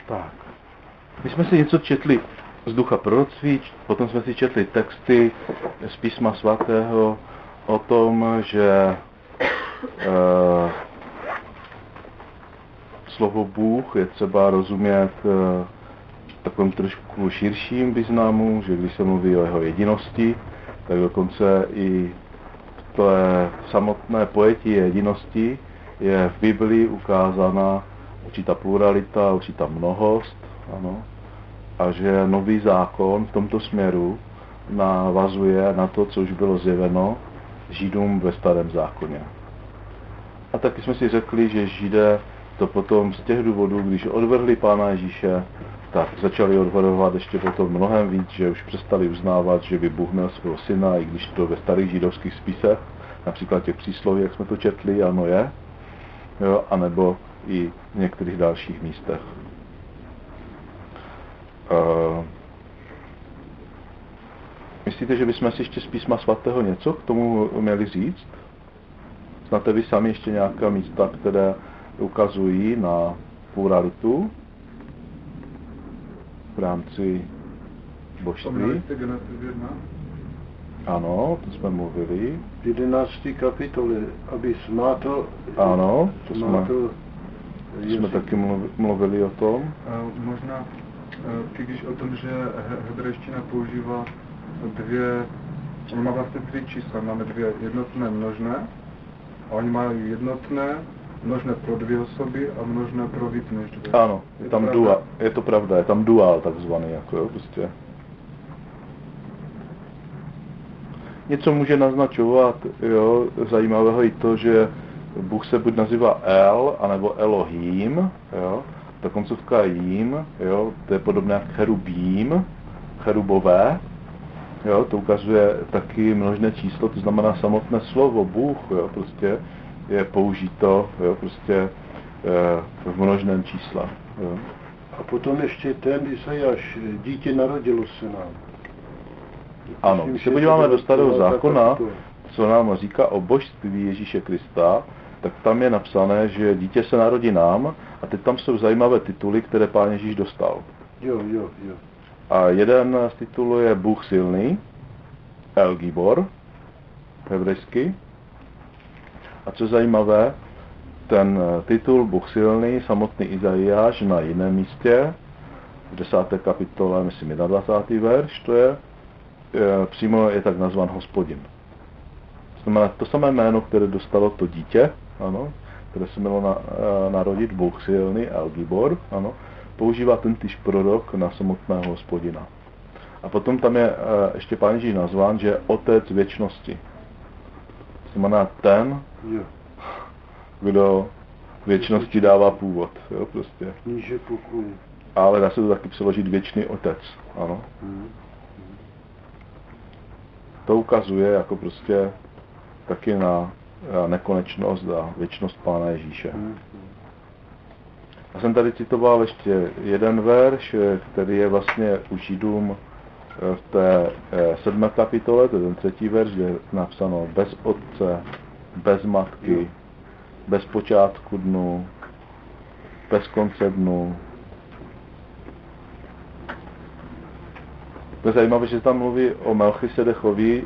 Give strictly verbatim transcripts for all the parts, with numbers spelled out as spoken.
Tak. My jsme si něco četli z ducha proroctví, potom jsme si četli texty z písma svatého o tom, že eh, slovo Bůh je třeba rozumět eh, v takovém trošku širším významu, že když se mluví o jeho jedinosti, tak dokonce i v té samotné pojetí jedinosti je v Biblii ukázána určitá pluralita, určitá mnohost, ano, a že nový zákon v tomto směru navazuje na to, co už bylo zjeveno Židům ve starém zákoně. A taky jsme si řekli, že Židé to potom z těch důvodů, když odvrhli Pána Ježíše, tak začali odvrhovat ještě potom mnohem víc, že už přestali uznávat, že by Bůh měl svého syna, i když to ve starých židovských spisech, například těch přísloví, jak jsme to četli, ano je, jo, anebo i v některých dalších místech. Uh, myslíte, že bychom si ještě z písma svatého něco k tomu měli říct? Znáte vy sami ještě nějaká místa, které ukazují na pluralitu v rámci božství? Ano, to jsme mluvili. V jedenácté kapitole, aby smátl... Ano, to smátl, jsme, to jsme taky mluvili o tom. Uh, možná, uh, když o tom, že hebrejština používá dvě, on má vlastně tři čísla, máme dvě jednotné množné, a oni mají jednotné, množné pro dvě osoby a množné pro víc než dvě. Ano, je, je tam dual, je to pravda, je tam dual takzvaný, jako jo, prostě. Něco může naznačovat, jo, zajímavého i to, že Bůh se buď nazývá El, anebo Elohim, jo, ta koncovka jím, jo, to je podobné jak cherubím, cherubové, jo, to ukazuje taky množné číslo, to znamená samotné slovo Bůh, jo, prostě je použito, jo, prostě e, v množném čísle. Jo. A potom ještě ten Izajáš, dítě narodilo se nám. Ano, když se podíváme do starého zákona, co nám říká o božství Ježíše Krista, tak tam je napsané, že dítě se narodí nám a teď tam jsou zajímavé tituly, které Pán Ježíš dostal. Jo, jo, jo. A jeden z titulů je Bůh silný, El Gibor, hebrejsky. A co zajímavé, ten titul Bůh silný, samotný Izajáš na jiném místě, v desáté kapitole, myslím dvacátý první verš, to je, je, přímo je tak nazván Hospodin. To znamená to samé jméno, které dostalo to dítě, ano, které se mělo na, narodit, Bůh silný, El Gibor, ano, používá ten týž prorok na samotného Hospodina. A potom tam je ještě Pán Ježíš nazván, že je Otec věčnosti. To znamená ten, kdo věčnosti dává původ, jo, prostě. Kníže pokoje. Ale dá se to taky přeložit věčný otec, ano. Hmm. To ukazuje jako prostě taky na nekonečnost a věčnost Pána Ježíše. Hmm. Já jsem tady citoval ještě jeden verš, který je vlastně u Židům v té sedmé kapitole, to je ten třetí verš, kde je napsáno bez otce, bez matky, bez počátku dnu, bez konce dnu. To je zajímavé, že tam mluví o Melchisedechovi,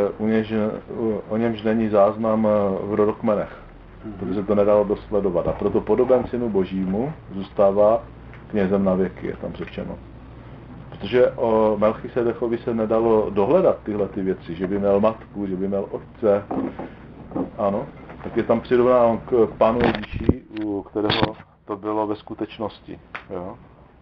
o němž není záznam v rodokmenech, protože to nedalo dosledovat. A proto podoben synu Božímu zůstává knězem na věky, je tam řečeno. Protože o Melchisedechovi se nedalo dohledat tyhle ty věci, že by měl matku, že by měl otce, ano, tak je tam přirovnán k Pánu Ježíši, u kterého to bylo ve skutečnosti. Jo?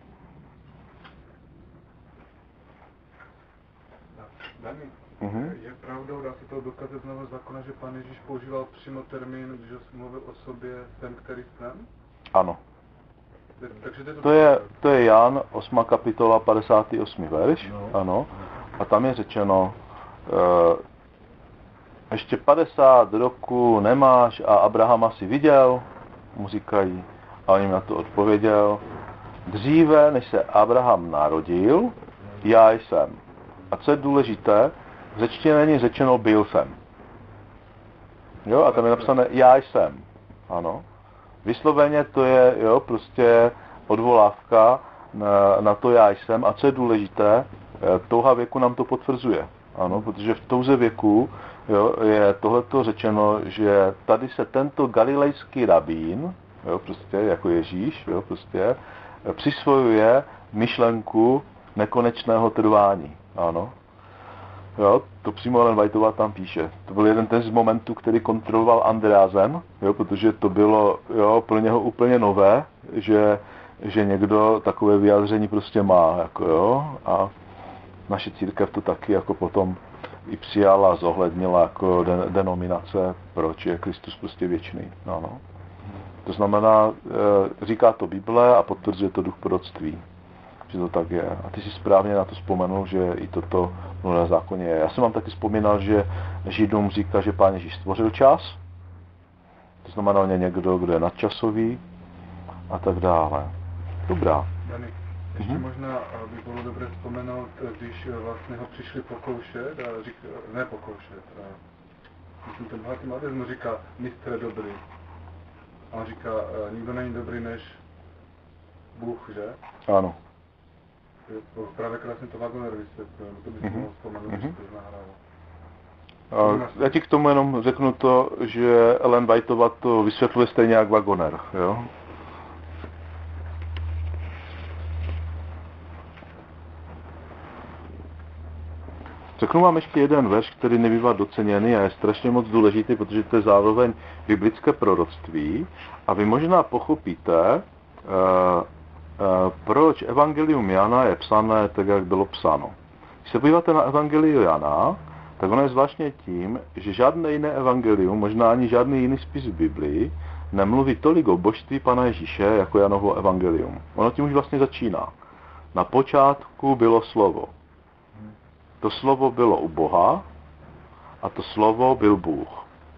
Dani, uh-huh. je pravdou, dá se to dokázat z Nového zákona, že Pán Ježíš používal přímo termín, když mluvil o sobě ten, který jsem? Ano. Takže to, to, je, to je Jan, osmá kapitola, padesátý osmý verš, no. Ano. A tam je řečeno, e, ještě padesát roků nemáš a Abrahama si viděl, mu říkají, a on jim na to odpověděl, dříve, než se Abraham narodil, já jsem. A co je důležité, v řečtině není řečeno byl jsem. Jo, a tam je napsané já jsem. Ano. Vysloveně to je, jo, prostě odvolávka na, na to já jsem a co je důležité, touha věku nám to potvrzuje. Ano, protože v touze věku jo, je tohleto řečeno, že tady se tento galilejský rabín, jo, prostě jako Ježíš, jo, prostě přisvojuje myšlenku nekonečného trvání. Ano. Jo, to přímo Ellen Whiteová tam píše. To byl jeden ten z momentů, který kontroloval Andreasen, jo, protože to bylo jo, pro něho úplně nové, že, že někdo takové vyjádření prostě má. Jako, jo, a naše církev to taky jako potom i přijala a zohlednila jako den, denominace, proč je Kristus prostě věčný. Ano. To znamená, e, říká to Bible a potvrzuje to duch proroctví, že to tak je. A ty si správně na to vzpomenul, že i toto v Novém zákoně je. Já jsem vám taky vzpomínal, že Židům říká, že Pán Ježíš stvořil čas, to znamená, on je někdo, kdo je nadčasový a tak dále. Dobrá. Dani, ještě Mhm. možná by bylo dobré vzpomenout, když vlastně ho přišli pokoušet, a řík, ne pokoušet, a myslím, ten bohatý mladec mu říká, mistře dobrý. A on říká, nikdo není dobrý než Bůh, že? Ano. Právě krásně to Wagoner vysvětlil, to bys Mhm. mohl vzpomenout, Mhm. že to nahrával. A já ti k tomu jenom řeknu to, že Ellen Whiteová to vysvětluje stejně jak Wagoner. Jo? Řeknu vám ještě jeden verš, který nebývá doceněný a je strašně moc důležitý, protože to je zároveň biblické proroctví a vy možná pochopíte, uh, uh, proč Evangelium Jana je psané tak, jak bylo psáno. Když se podíváte na Evangelium Jana, tak ono je zvláštně tím, že žádné jiné evangelium, možná ani žádný jiný spis v Biblii, nemluví tolik o božství Pana Ježíše, jako Janovo evangelium. Ono tím už vlastně začíná. Na počátku bylo slovo. To slovo bylo u Boha a to slovo byl Bůh.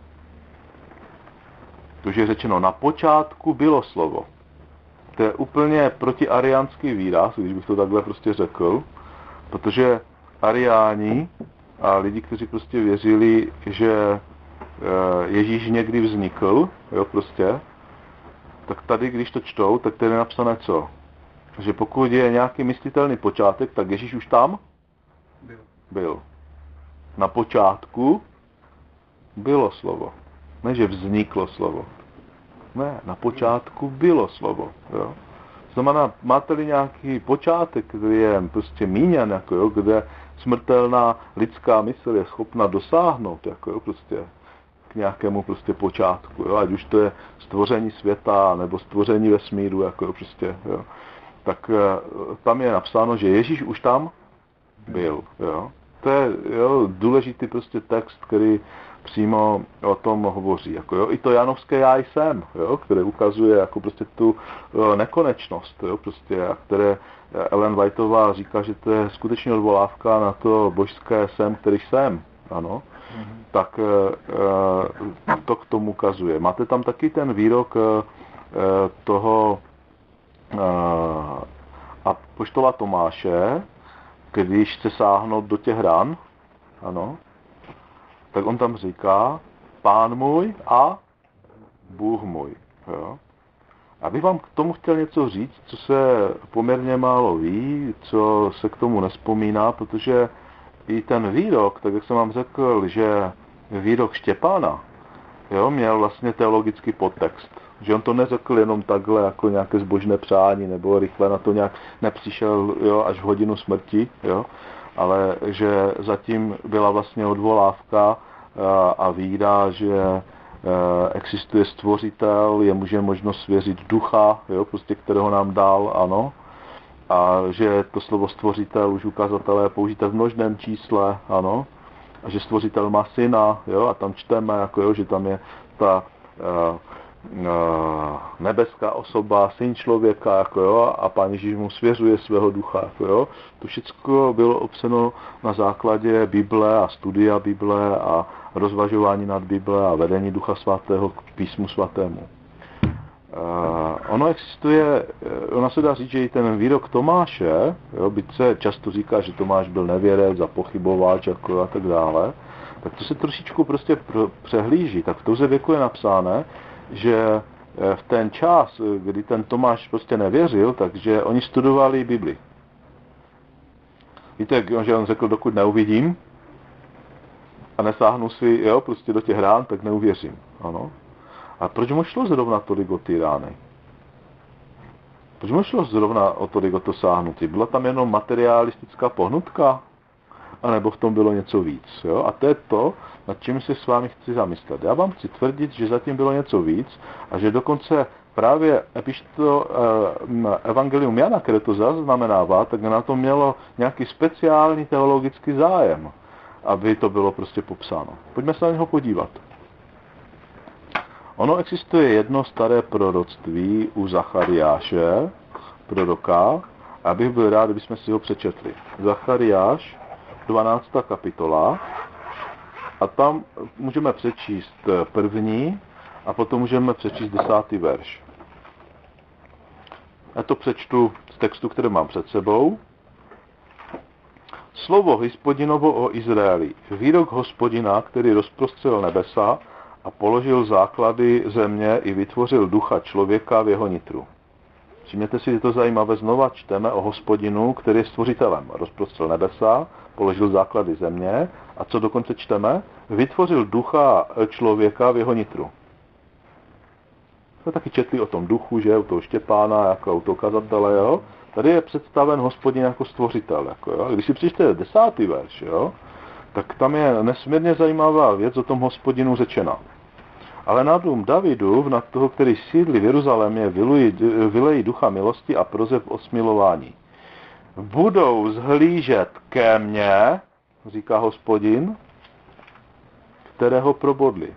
To je řečeno, na počátku bylo slovo. To je úplně protiariánský výraz, když bych to takhle prostě řekl, protože ariáni a lidi, kteří prostě věřili, že Ježíš někdy vznikl, jo, prostě, tak tady, když to čtou, tak tady je napsané co? Že pokud je nějaký myslitelný počátek, tak Ježíš už tam Byl. byl. Na počátku bylo slovo. Ne, že vzniklo slovo. Ne, na počátku bylo slovo. Jo. Znamená, máte-li nějaký počátek, který je prostě míněn, jako jo, kde smrtelná lidská mysl je schopna dosáhnout, jako jo, prostě k nějakému prostě počátku, jo, ať už to je stvoření světa, nebo stvoření vesmíru, jako jo, prostě, jo. Tak tam je napsáno, že Ježíš už tam byl, jo. To je jo, důležitý prostě text, který přímo o tom hovoří. Jako, jo. I to janovské já jsem, jo, které ukazuje jako prostě tu jo, nekonečnost, jo, prostě, a které Ellen Whiteová říká, že to je skutečně odvolávka na to božské jsem, který jsem. Ano. Mm-hmm. Tak e, to k tomu ukazuje. Máte tam taky ten výrok e, toho e, apoštola Tomáše, když chce sáhnout do těch ran, ano, tak on tam říká, Pán můj a Bůh můj. Jo. Abych vám k tomu chtěl něco říct, co se poměrně málo ví, co se k tomu nespomíná, protože i ten výrok, tak jak jsem vám řekl, že výrok Štěpána, jo, měl vlastně teologický podtext. Že on to neřekl jenom takhle jako nějaké zbožné přání, nebo rychle na to nějak nepřišel jo, až v hodinu smrti, jo, ale že zatím byla vlastně odvolávka a víra, že existuje stvořitel, je může možno svěřit ducha, jo, prostě, kterého nám dal, ano, a že to slovo stvořitel už ukazatelé je použité v množném čísle, ano, a že stvořitel má syna, jo, a tam čteme, jako, jo, že tam je ta uh, uh, nebeská osoba, syn člověka, jako, jo, a Pán Ježíš mu svěřuje svého ducha, jako, jo. To všechno bylo opřeno na základě Bible a studia Bible a rozvažování nad Bible a vedení Ducha Svatého k písmu svatému. Uh, ono existuje, ono se dá říct, že i ten výrok Tomáše, jo, byť se často říká, že Tomáš byl nevěrec a pochybovač jako a tak dále, tak to se trošičku prostě pr- přehlíží. Tak v touze věku je napsáno, že v ten čas, kdy ten Tomáš prostě nevěřil, takže oni studovali Bibli. Víte, že on řekl, dokud neuvidím a nesáhnu si, jo, prostě do těch rán, tak neuvěřím. Ano. A proč mu šlo zrovna tolik o ty rány? Proč mu šlo zrovna o tolik o to sáhnutí? Byla tam jenom materialistická pohnutka? A nebo v tom bylo něco víc? Jo? A to je to, nad čím se s vámi chci zamyslet. Já vám chci tvrdit, že zatím bylo něco víc a že dokonce právě epišto, eh, Evangelium Jana, které to zaznamenává, tak na to mělo nějaký speciální teologický zájem, aby to bylo prostě popsáno. Pojďme se na něho podívat. Ono existuje jedno staré proroctví u Zachariáše, proroka, a bych byl rád, kdybychom si ho přečetli. Zachariáš, dvanáctá kapitola, a tam můžeme přečíst první a potom můžeme přečíst desátý verš. Já to přečtu z textu, který mám před sebou. Slovo Hospodinovo o Izraeli. Výrok Hospodina, který rozprostřel nebesa a položil základy země i vytvořil ducha člověka v jeho nitru. Všimněte si, je to zajímavé, znova čteme o Hospodinu, který je stvořitelem. Rozprostřel nebesa, položil základy země a co dokonce čteme? Vytvořil ducha člověka v jeho nitru. Jsme taky četli o tom duchu, že u toho Štěpána, jako u toho kazatele, jo? Tady je představen Hospodin jako stvořitel. Jako, jo? Když si přečtete desátý verš, jo? Tak tam je nesmírně zajímavá věc o tom Hospodinu řečena. Ale na dům Davidův, nad toho, který sídlí v Jeruzalémě, vylejí ducha milosti a prozev o smilování. Budou zhlížet ke mně, říká Hospodin, kterého probodli.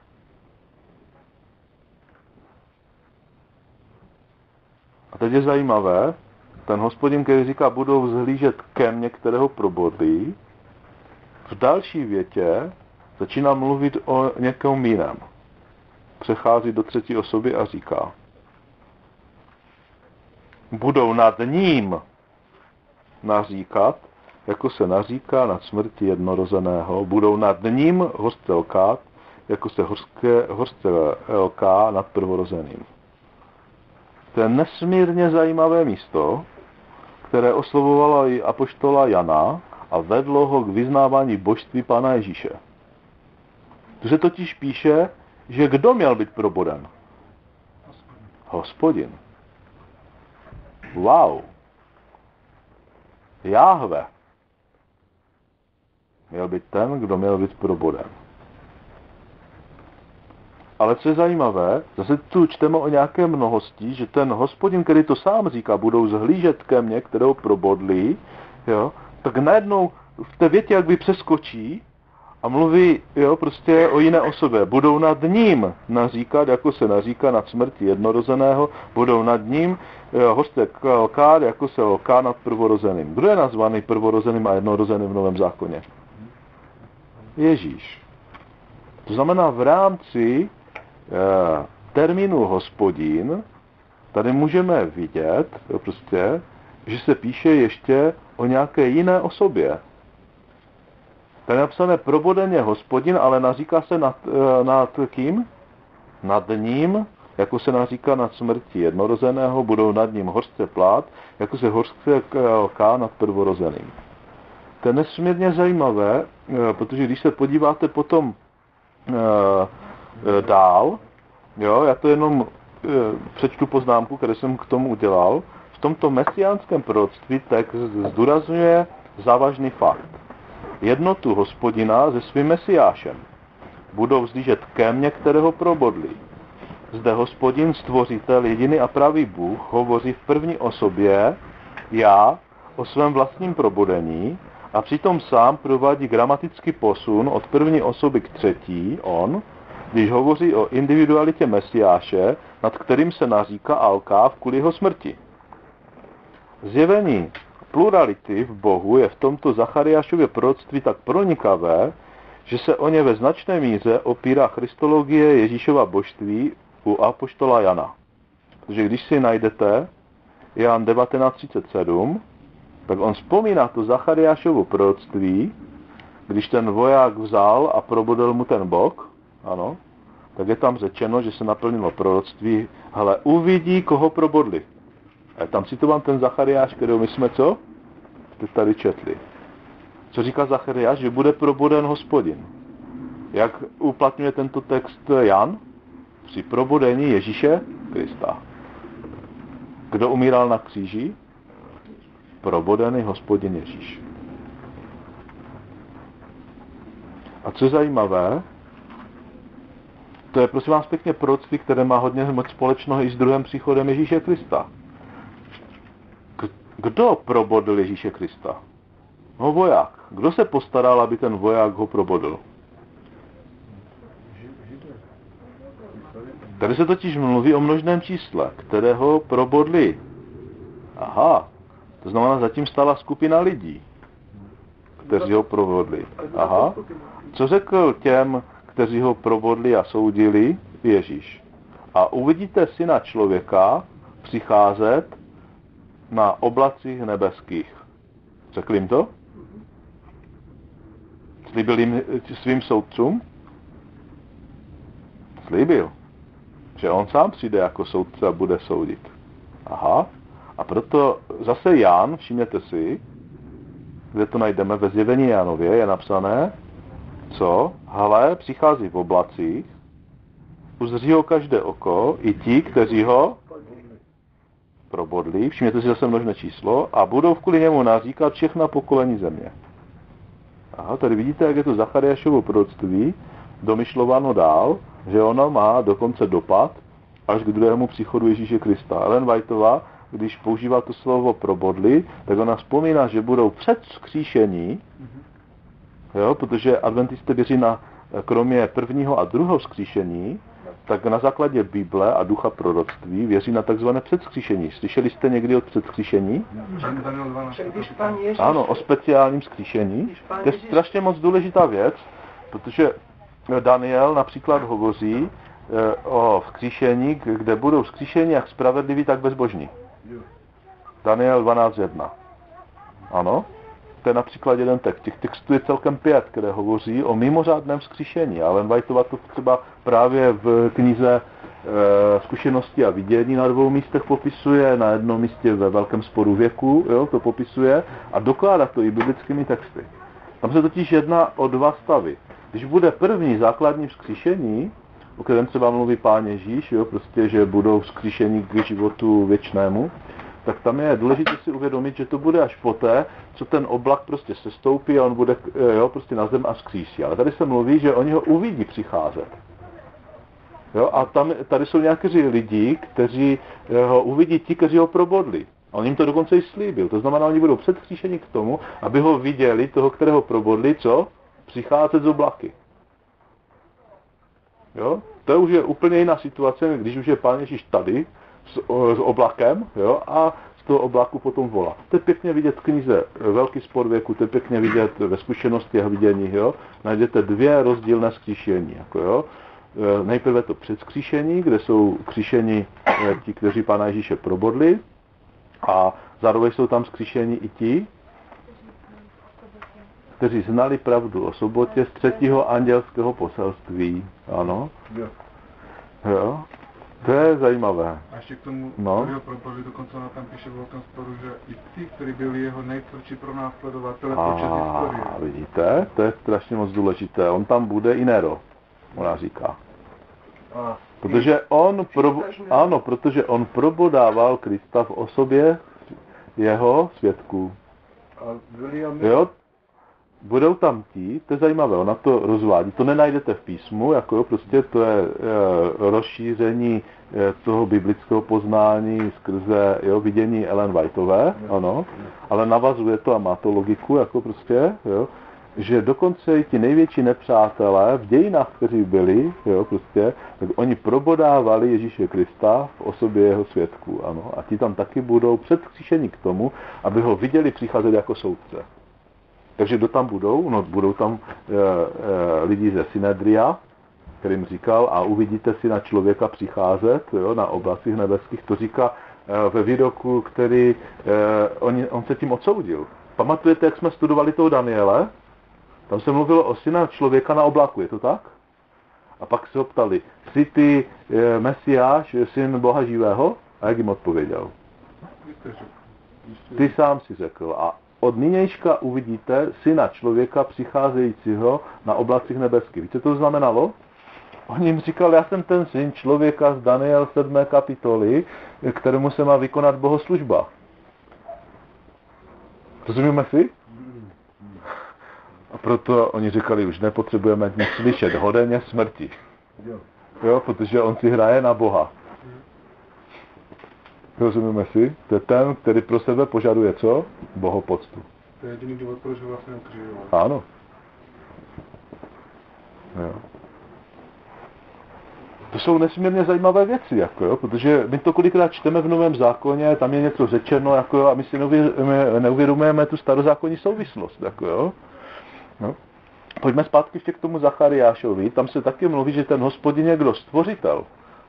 A teď je zajímavé, ten Hospodin, který říká, budou zhlížet ke mně, kterého probodli, v další větě začíná mluvit o někom jiném. Přechází do třetí osoby a říká, budou nad ním naříkat, jako se naříká nad smrti jednorozeného, budou nad ním hořce lkát, jako se hořké, hořce lká nad prvorozeným. To je nesmírně zajímavé místo, které oslovovalo i apoštola Jana a vedlo ho k vyznávání božství Pána Ježíše. Tu se totiž píše, že kdo měl být proboden? Hospodin. Wow. Jáhve měl být ten, kdo měl být proboden. Ale co je zajímavé, zase tu čteme o nějaké mnohosti, že ten Hospodin, který to sám říká, budou zhlížet ke mně, kterou probodlí, jo, tak najednou v té větě jakby přeskočí a mluví, jo, prostě o jiné osobě. Budou nad ním naříkat, jako se naříká nad smrti jednorozeného, budou nad ním hořce lkát, jako se lká nad prvorozeným. Kdo je nazvaný prvorozeným a jednorozeným v Novém zákoně? Ježíš. To znamená v rámci eh, termínu Hospodin, tady můžeme vidět, jo, prostě, že se píše ještě o nějaké jiné osobě. Tady je napsané proboden je Hospodin, ale naříká se nad, nad kým? Nad ním, jako se naříká nad smrti jednorozeného, budou nad ním hořce plát, jako se hořce lká nad prvorozeným. To je nesmírně zajímavé, protože když se podíváte potom e, dál, jo, já to jenom e, přečtu poznámku, kterou jsem k tomu udělal, v tomto mesiánském proroctví text zdůrazňuje závažný fakt. Jednotu Hospodina se svým Mesiášem. Budou vzlížet ke mně, kterého probodli. Zde Hospodin, stvořitel, jediný a pravý Bůh, hovoří v první osobě, já, o svém vlastním probodení a přitom sám provádí gramatický posun od první osoby k třetí, on, když hovoří o individualitě Mesiáše, nad kterým se naříká a lká kvůli jeho smrti. Zjevení plurality v Bohu je v tomto Zachariášově proroctví tak pronikavé, že se o ně ve značné míře opírá christologie Ježíšova božství u apoštola Jana. Protože když si najdete Jan devatenáct třicet sedm, tak on vzpomíná to Zachariášovo proroctví, když ten voják vzal a probodl mu ten bok, ano, tak je tam řečeno, že se naplnilo proroctví, hele, uvidí, koho probodli. A je tam citován ten Zachariáš, kterého my jsme co? Jste tady četli. Co říká Zachariáš? Že bude proboden Hospodin. Jak uplatňuje tento text Jan? Při probodení Ježíše Krista. Kdo umíral na kříži? Probodený Hospodin Ježíš. A co je zajímavé, to je prosím vás pěkně proroctví, které má hodně moc společného i s druhým příchodem Ježíše Krista. Kdo probodl Ježíše Krista? No voják. Kdo se postaral, aby ten voják ho probodl? Tady se totiž mluví o množném čísle, kterého probodli. Aha, to znamená, zatím stála skupina lidí, kteří ho probodli. Aha, co řekl těm, kteří ho probodli a soudili? Ježíš. A uvidíte Syna člověka přicházet na oblacích nebeských. Řekl jim to? Slíbil jim svým soudcům? Slíbil, že on sám přijde jako soudce a bude soudit. Aha. A proto zase Jan, všimněte si, kde to najdeme ve Zjevení Janově, je napsané, co? Hele, přichází v oblacích, uzří ho každé oko, i ti, kteří ho probodli, všimněte si zase množné číslo, a budou kvůli němu naříkat všechna pokolení země. Aha, tady vidíte, jak je to Zachariášovo proroctví domyšlováno dál, že ono má dokonce dopad až k druhému příchodu Ježíše Krista. Ellen Whiteová, když používá to slovo probodli, tak ona vzpomíná, že budou před vzkříšení, jo, protože adventisté věří na, kromě prvního a druhého vzkříšení, tak na základě Bible a ducha proroctví věří na takzvané předskříšení. Slyšeli jste někdy o předskříšení? Ano, o speciálním vzkříšení. To je strašně moc důležitá věc, protože Daniel například hovoří o vzkříšení, kde budou vzkříšení jak spravedliví, tak bezbožní. Daniel dvanáct jedna. Ano, to je například jeden text. Těch textů je celkem pět, které hovoří o mimořádném vzkříšení. Ale Whiteova to třeba právě v knize e, Zkušenosti a vidění na dvou místech popisuje, na jednom místě ve Velkém sporu věku, jo, to popisuje a dokládá to i biblickými texty. Tam se totiž jedná o dva stavy. Když bude první základní vzkříšení, o kterém třeba mluví Pán Ježíš, jo, prostě, že budou vzkříšení k životu věčnému, tak tam je důležité si uvědomit, že to bude až poté, co ten oblak prostě sestoupí a on bude, jo, prostě na zem a vzkříší. Ale tady se mluví, že oni ho uvidí přicházet. Jo, a tam, tady jsou nějaký lidi, kteří ho uvidí ti, kteří ho probodli. A on jim to dokonce i slíbil. To znamená, oni budou předskříšeni k tomu, aby ho viděli, toho, kterého probodli, co? Přicházet z oblaky. Jo? To už je úplně jiná situace, když už je Pán Ježíš tady s, s oblakem, jo? A z toho oblaku potom volá. To je pěkně vidět v knize Velký spor věku, to je pěkně vidět ve Zkušenosti a vidění. Jo? Najdete dvě rozdílné vzkříšení. Jako, jo? Nejprve to předskříšení, kde jsou kříšení ti, kteří Pána Ježíše probodli, a zároveň jsou tam vzkříšení i ti, kteří znali pravdu o sobotě z třetího andělského poselství. Ano. Jo. To je zajímavé. A ještě k tomu, no. kterého probodli, dokonce ona tam píše v tom sporu, že i ti, kteří byli jeho nejtvrdší pronásledovatelé počet historie. A vidíte, to je strašně moc důležité. On tam bude i Nero, ona říká. A Protože on, prob... ano, protože on probodával Krista v osobě jeho svědků. A William... Jo? Budou tam ti, to je zajímavé, ona to rozvádí, to nenajdete v písmu, jako jo, prostě to je e, rozšíření e, toho biblického poznání skrze jo, vidění Ellen Whiteové, ano, ale navazuje to a má to logiku, jako prostě, jo, že dokonce i ti největší nepřátelé v dějinách, kteří byli, jo, prostě, tak oni probodávali Ježíše Krista v osobě jeho svědků, ano, a ti tam taky budou předkříšeni k tomu, aby ho viděli přicházet jako soudce. Takže kdo tam budou? No, budou tam e, e, lidi ze Synedria, kterým říkal, a uvidíte Syna člověka přicházet, jo, na oblacích nebeských. To říká e, ve výroku, který e, on, on se tím odsoudil. Pamatujete, jak jsme studovali toho Daniele? Tam se mluvilo o Syna člověka na oblaku, je to tak? A pak se ho ptali, jsi ty e, Mesiáš, syn Boha živého? A jak jim odpověděl? Ty sám si řekl. A od nynějška uvidíte syna člověka přicházejícího na oblacích nebeských. Víte, co to znamenalo? On jim říkal, já jsem ten syn člověka z Daniel sedmé kapitoly, kterému se má vykonat bohoslužba. Rozumíme si? A proto oni říkali, už nepotřebujeme nic slyšet, hoden je smrti. Jo, protože on si hraje na Boha. Rozumíme si? To je ten, který pro sebe požaduje co? Bohopoctu. To je jediný důvod, proč ho vlastně ukřižoval. Ano. Jo. To jsou nesmírně zajímavé věci, jako jo, protože my to kolikrát čteme v Novém zákoně, tam je něco řečeno, jako jo, a my si neuvědomujeme tu starozákonní souvislost, jako jo. No. Pojďme zpátky ještě k tomu Zachariášovi, tam se taky mluví, že ten Hospodin je kdo? Stvořitel.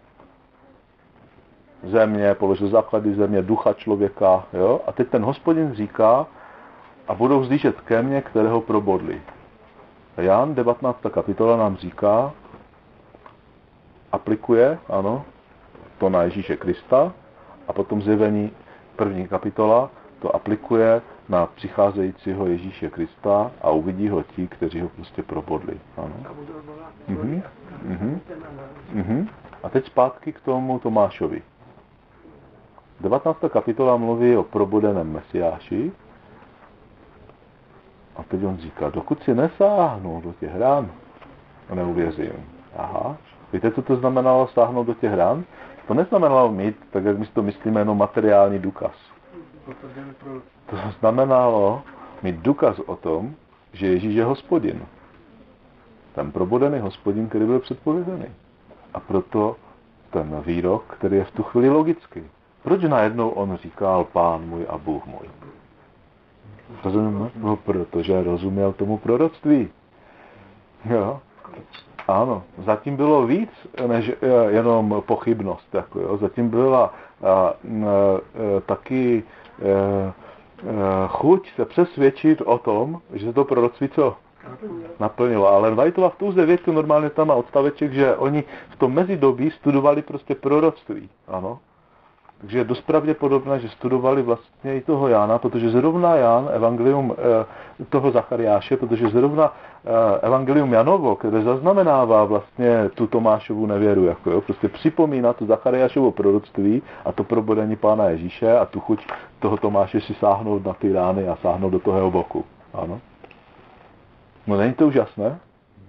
Země, položil základy země, ducha člověka, jo, a teď ten Hospodin říká, a budou vzlížet ke mně, kterého probodli. A Jan, devatenáctá kapitola nám říká, aplikuje, ano, to na Ježíše Krista, a potom zjevení první kapitola to aplikuje na přicházejícího Ježíše Krista a uvidí ho ti, kteří ho prostě probodli. Ano. Mhm. Mhm. Mhm. A teď zpátky k tomu Tomášovi. devatenáctá kapitola mluví o probodeném Mesiáši a teď on říká, dokud si nesáhnu do těch rán, neuvěřím. Aha. Víte, co to znamenalo sáhnout do těch rán? To neznamenalo mít, tak jak my si to myslíme, jenom materiální důkaz. To znamenalo mít důkaz o tom, že Ježíš je Hospodin. Ten probodený Hospodin, který byl předpovězený. A proto ten výrok, který je v tu chvíli logický. Proč najednou on říkal Pán můj a Bůh můj? Rozumíme? No, protože rozuměl tomu proroctví. Jo. Ano, zatím bylo víc než jenom pochybnost. Jako, jo. Zatím byla a, a, a, taky a, a, chuť se přesvědčit o tom, že se to proroctví co? Naplnilo. Ale Whiteova v touze větku normálně tam má odstaveček, že oni v tom mezidobí studovali prostě proroctví. Ano. Takže je dost pravděpodobné, že studovali vlastně i toho Jána, protože zrovna Jan, evangelium e, toho Zachariáše, protože zrovna e, evangelium Janovo, které zaznamenává vlastně tu Tomášovu nevěru, jako jo, prostě připomíná tu Zachariášovo proroctví a to probodení Pána Ježíše a tu chuť toho Tomáše si sáhnout na ty rány a sáhnout do toho boku. Ano. No není to úžasné?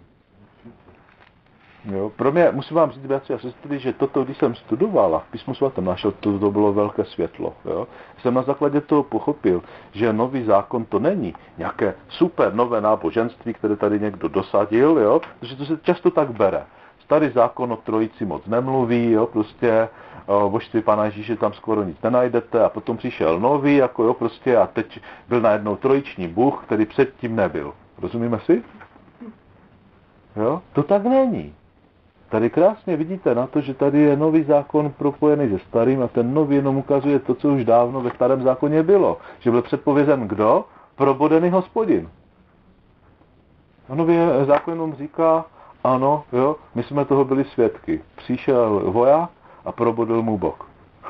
Jo, pro mě, musím vám říct, bratři a sestry, že toto, když jsem studoval a v písmu svatém našel, to, to bylo velké světlo. Jo. Jsem na základě toho pochopil, že nový zákon to není nějaké super nové náboženství, které tady někdo dosadil, jo, protože to se často tak bere. Starý zákon o trojici moc nemluví, jo, prostě o božství Pána Ježíše tam skoro nic nenajdete a potom přišel nový, jako jo, prostě a teď byl najednou trojiční Bůh, který předtím nebyl. Rozumíme si? Jo, to tak není. Tady krásně vidíte na to, že tady je nový zákon propojený se starým a ten nový jenom ukazuje to, co už dávno ve starém zákoně bylo. Že byl předpovězen kdo? Probodený Hospodin. A nový zákon jenom říká, ano, jo, my jsme toho byli svědky. Přišel voják a probodil mu bok.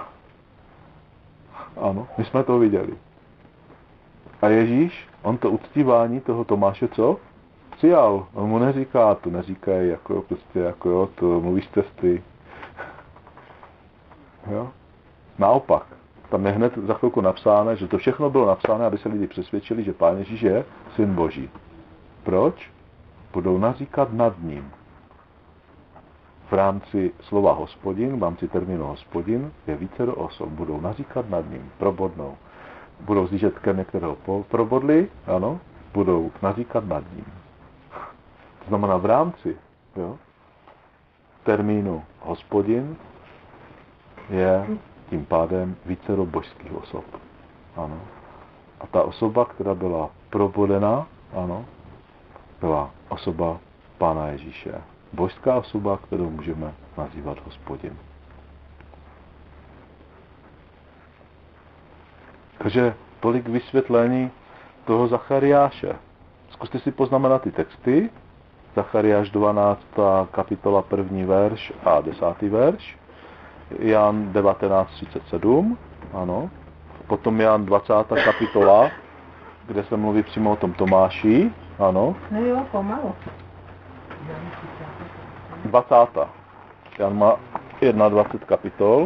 Ano, my jsme to viděli. A Ježíš, on to uctívání toho Tomáše co? Přijal. On mu neříká, to neříkají, jako prostě, jako jo, to mluvíš z cesty. Jo? Naopak. Tam je hned za chvilku napsáno, že to všechno bylo napsáno, aby se lidi přesvědčili, že Pán Ježíš je syn Boží. Proč? Budou naříkat nad ním. V rámci slova Hospodin, v rámci termínu Hospodin, je vícero osob. Budou naříkat nad ním, probodnou. Budou zlížet ke mně, kterého probodli, ano, budou naříkat nad ním. To znamená v rámci jo, termínu Hospodin je tím pádem vícero božských osob. Ano. A ta osoba, která byla probodená, ano, byla osoba Pána Ježíše. Božská osoba, kterou můžeme nazývat Hospodin. Takže tolik vysvětlení toho Zachariáše. Zkuste si poznamenat ty texty Zachariáš dvanáctá kapitola první verš a desátý verš. Jan devatenáct třicet sedm, ano. Potom Jan dvacátá kapitola, kde se mluví přímo o tom Tomáši, ano. No jo, pomalu. dvacátá Jan má dvacet jedna kapitol.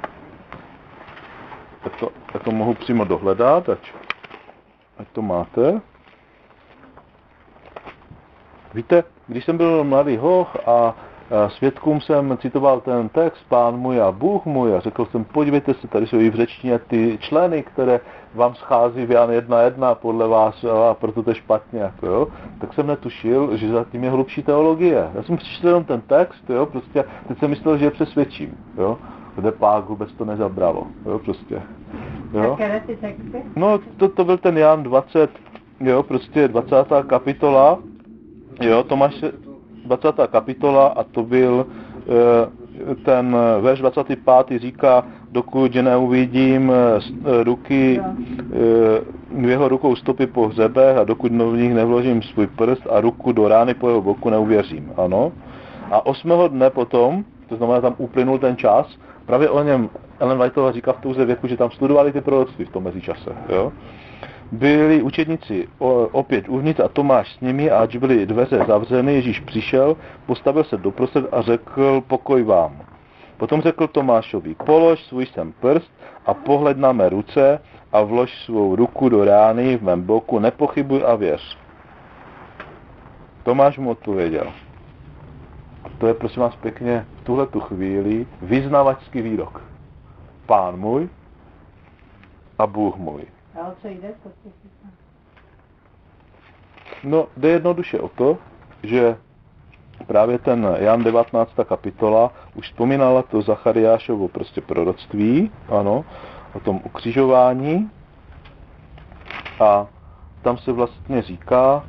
Tak to, tak to mohu přímo dohledat, ať, ať to máte. Víte, když jsem byl mladý hoch a svědkům jsem citoval ten text Pán můj a Bůh můj a řekl jsem, podívejte se, tady jsou i v řečtině ty členy, které vám schází v Jan jedna jedna podle vás a proto to je špatně, jako jo, tak jsem netušil, že za tím je hlubší teologie. Já jsem přišel jenom ten text, jo, prostě, teď jsem myslel, že je přesvědčím, jo, kde pak vůbec to nezabralo, jo, prostě. Jo. Které ty texty? No, to, to byl ten Jan dvacet, jo, prostě dvacátá kapitola, jo, Tomáš dvacátá kapitola a to byl e, ten verš dvacátý pátý říká, dokud neuvidím e, ruky, e, v jeho rukou stopy po hřebech a dokud v nich nevložím svůj prst a ruku do rány po jeho boku, neuvěřím, ano. A osmého dne potom, to znamená, tam uplynul ten čas, právě o něm Ellen Whiteová říká v touze věku, že tam studovali ty proroctví v tom mezičase, jo. Byli učedníci opět uvnitř a Tomáš s nimi a ač byly dveře zavřeny, Ježíš přišel, postavil se doprostřed a řekl, pokoj vám. Potom řekl Tomášovi, polož svůj sem prst a pohled na mé ruce a vlož svou ruku do rány v mém boku, nepochybuj a věř. Tomáš mu odpověděl. A to je, prosím vás, pěkně v tuhletu chvíli vyznavačský výrok. Pán můj a Bůh můj. A o co jde? To No, jde jednoduše o to, že právě ten Jan devatenáctá kapitola už vzpomínala to Zachariášovo prostě proroctví, ano, o tom ukřižování a tam se vlastně říká,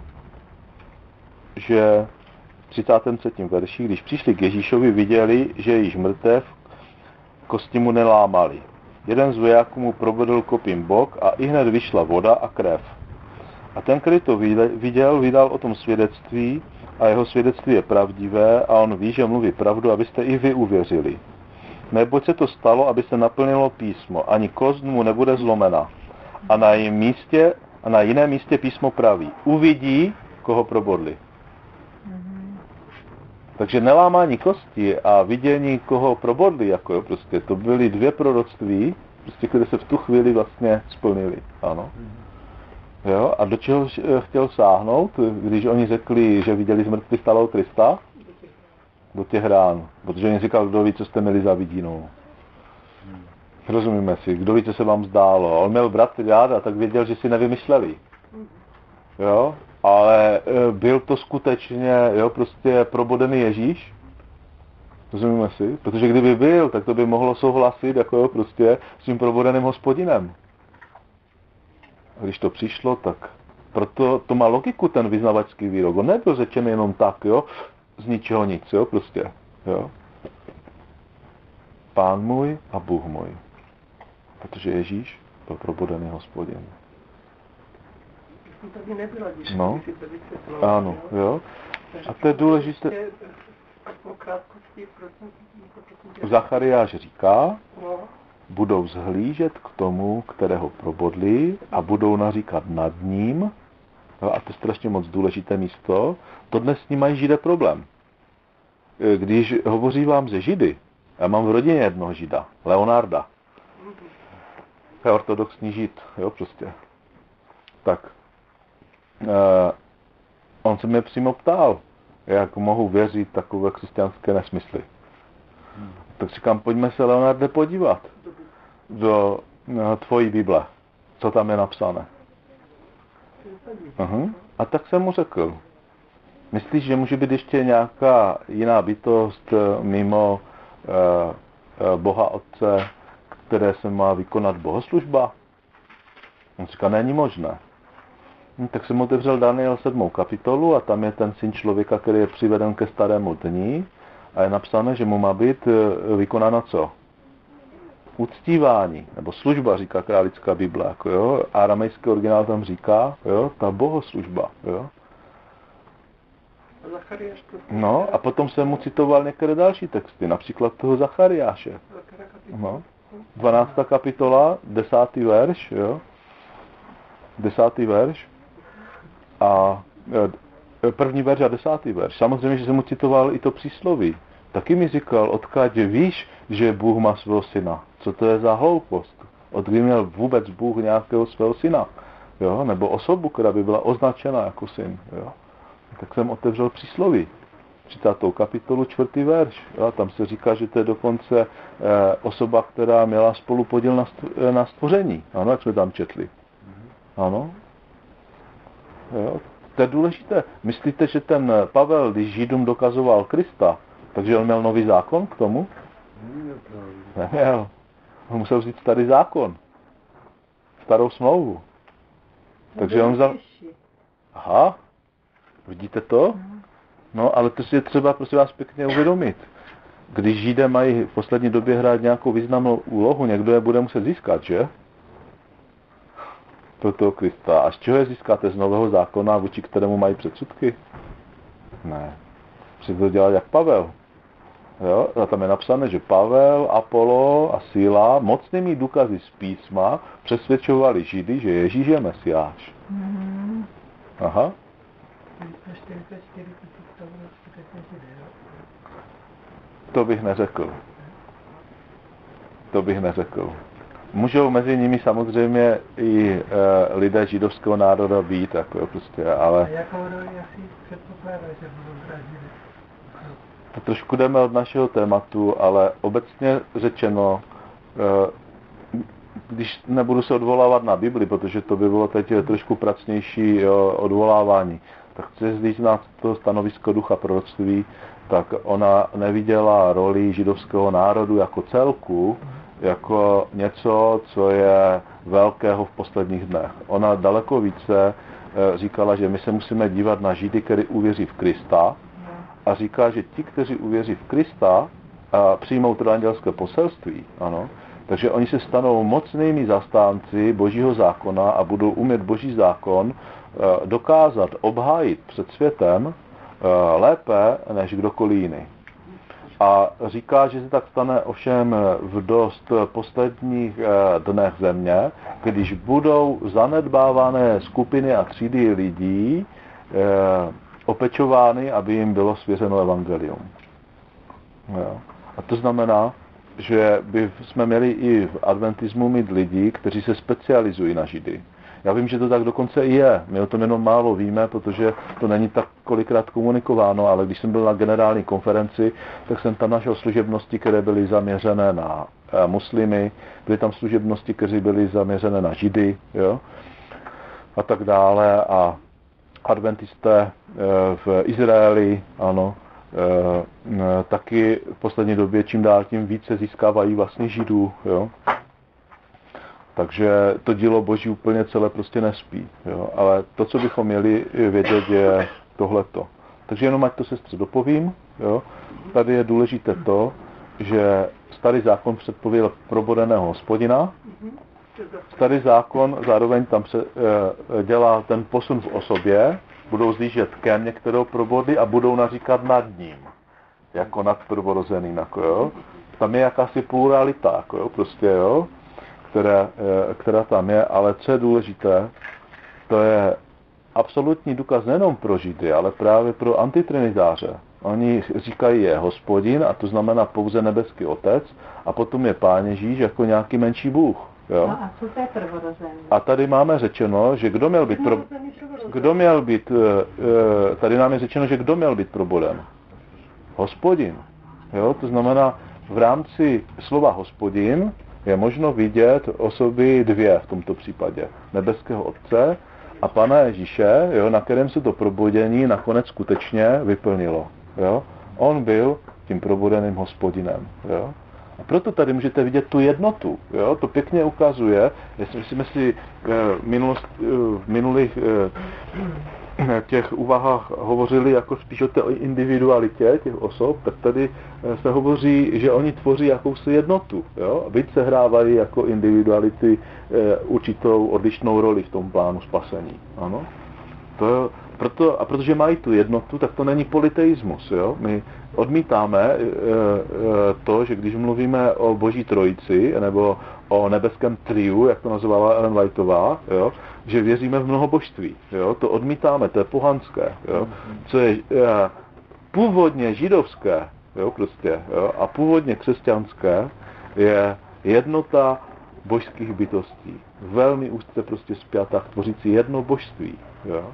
že v třicátém třetím verši, když přišli k Ježíšovi, viděli, že je již mrtev, kosti mu nelámali. Jeden z vojáků mu provedl kopím bok a ihned vyšla voda a krev. A ten, který to viděl, vydal o tom svědectví a jeho svědectví je pravdivé a on ví, že mluví pravdu, abyste i vy uvěřili. Neboť se to stalo, aby se naplnilo písmo. Ani kost mu nebude zlomena. A na jiném místě, a na jiném místě písmo praví. Uvidí, koho probodli. Mm-hmm. Takže nelámání kosti a vidění, koho probodli, jako jo, prostě, to byly dvě proroctví, prostě, které se v tu chvíli vlastně splnily. Ano. Jo, a do čeho chtěl sáhnout, když oni řekli, že viděli z mrtvých stalého Krista? Do těch rán. Protože oni říkal, kdo ví, co jste měli za vidinou. Rozumíme si, kdo ví, co se vám zdálo. On měl brat rád a tak věděl, že si nevymysleli. Jo, ale byl to skutečně, jo, prostě probodený Ježíš. Rozumíme si? Protože kdyby byl, tak to by mohlo souhlasit, jako jo, prostě s tím probodeným Hospodinem. A když to přišlo, tak proto to má logiku, ten vyznavačský výrok. On nebyl řečen jenom tak, jo, z ničeho nic, jo, prostě, jo. Pán můj a Bůh můj. Protože Ježíš byl probodený Hospodin. To by nebylo, když no, si to vysvětlo. Ano, jo. A to je důležité. Zachariáš říká, no. Budou zhlížet k tomu, kterého probodli a budou naříkat nad ním, a to je strašně moc důležité místo, to dnes s ním mají Židé problém. Když hovoří vám ze Židy, já mám v rodině jednoho Žida, Leonarda, je ortodoxní Žid, jo, prostě. Tak, eh, on se mě přímo ptal, jak mohu věřit takové křesťanské nesmysly. Hmm. Tak říkám, pojďme se, Leonarde, podívat do no, tvojí Bible, co tam je napsané. Uh-huh. A tak jsem mu řekl, myslíš, že může být ještě nějaká jiná bytost mimo uh, uh, Boha Otce, které se má vykonat bohoslužba? On říká, není možné. No, tak jsem otevřel Daniel sedmou kapitolu a tam je ten syn člověka, který je přiveden ke starému dni a je napsané, že mu má být vykonána co? Uctívání, nebo služba, říká králická Bible, jako jo, aramejský originál tam říká, jo, ta bohoslužba, jo. Zachariáš to... No, a potom jsem mu citoval některé další texty, například toho Zachariáše. No. dvanáctá kapitola, desátý verš, jo. Desátý verš. A e, první verš a desátý verš. Samozřejmě, že jsem mu citoval i to přísloví. Taky mi říkal, odkud víš, že Bůh má svého syna. Co to je za hloupost? Odkdy měl vůbec Bůh nějakého svého syna? Jo? Nebo osobu, která by byla označena jako syn. Jo? Tak jsem otevřel přísloví. třicátou kapitolu, čtvrtý verš. Jo? Tam se říká, že to je dokonce e, osoba, která měla spolupodíl na, st- na stvoření. Ano, jak jsme tam četli. Ano. Jo? To je důležité. Myslíte, že ten Pavel, když Židům dokazoval Krista, takže on měl nový zákon k tomu? Neměl. On musel vzít starý zákon. Starou smlouvu. Takže on vzal... Aha. Vidíte to? No, ale to si je třeba, prosím vás, pěkně uvědomit. Když Židé mají v poslední době hrát nějakou významnou úlohu, někdo je bude muset získat, že? Pro toho Krista. A z čeho je získáte? Z nového zákona, vůči kterému mají předsudky? Ne. Musíte to dělat jak Pavel. Jo? A tam je napsané, že Pavel, Apollo a Síla mocnými důkazy z písma přesvědčovali Židy, že Ježíš je Mesiáš. Mm. Aha. To bych neřekl. To bych neřekl. Můžou mezi nimi samozřejmě i e, lidé židovského národa být, jako prostě, ale... A jakou roli asi předpokládá, že budou vraždit? To trošku jdeme od našeho tématu, ale obecně řečeno, e, když nebudu se odvolávat na Bibli, protože to by bylo teď trošku pracnější jo, odvolávání, tak chci zlíct na to stanovisko ducha proroctví, tak ona neviděla roli židovského národu jako celku, jako něco, co je velkého v posledních dnech. Ona daleko více říkala, že my se musíme dívat na Židy, kteří uvěří v Krista, a říká, že ti, kteří uvěří v Krista, a přijmou to andělské poselství, ano, takže oni se stanou mocnými zastánci Božího zákona a budou umět Boží zákon dokázat, obhájit před světem lépe než kdokoliv jiný. A říká, že se tak stane ovšem v dost posledních dnech země, když budou zanedbávané skupiny a třídy lidí opečovány, aby jim bylo svěřeno evangelium. Jo. A to znamená, že by jsme měli i v adventismu mít lidi, kteří se specializují na Židy. Já vím, že to tak dokonce i je. My o tom jenom málo víme, protože to není tak kolikrát komunikováno, ale když jsem byl na generální konferenci, tak jsem tam našel služebnosti, které byly zaměřené na muslimy, byly tam služebnosti, které byly zaměřené na Židy, jo? A tak dále. A adventisté v Izraeli, ano, taky v poslední době čím dál tím více získávají vlastně Židů, jo? Takže to dílo Boží úplně celé prostě nespí. Jo? Ale to, co bychom měli vědět, je tohleto. Takže jenom ať to sestře dopovím. Jo? Tady je důležité to, že starý zákon předpověděl probodeného Hospodina. Starý zákon zároveň tam se e, dělá ten posun v osobě. Budou zlížet kem některou probody a budou naříkat nad ním. Jako nad prvorozeným. Jako, jo? Tam je jakási pluralita. Jako, jo? Prostě, jo? Která, která tam je, ale co je důležité, to je absolutní důkaz nejenom pro Židy, ale právě pro antitrinitáře. Oni říkají je Hospodin, a to znamená pouze nebeský Otec, a potom je Pán Ježíš jako nějaký menší Bůh. Jo? No a co to je prvorozený? A tady máme řečeno, že kdo měl být pro... kdo měl být, tady nám je řečeno, že kdo měl být probodem? Hospodin. Jo? To znamená, v rámci slova Hospodin je možno vidět osoby dvě v tomto případě. Nebeského Otce a Pana Ježíše, jo, na kterém se to probudění nakonec skutečně vyplnilo. Jo. On byl tím probudeným Hospodinem. Jo. A proto tady můžete vidět tu jednotu. Jo. To pěkně ukazuje, jestli jsme si minulost, v minulých těch úvahách hovořili jako spíš o té individualitě těch osob, tak tady se hovoří, že oni tvoří jakousi jednotu. Jo? Byť se hrávají jako individuality určitou odlišnou roli v tom plánu spasení. Ano? To, proto, a protože mají tu jednotu, tak to není polyteismus. Jo? My odmítáme e, e, to, že když mluvíme o Boží trojici, nebo o nebeském triu, jak to nazvala Ellen Whiteová, jo? Že věříme v mnohobožství. Jo? To odmítáme, to je pohanské. Jo? Co je e, původně židovské, jo, prostě, jo, a původně křesťanské je jednota božských bytostí. Velmi úzce prostě spjatá, tvořící jedno božství. Jo.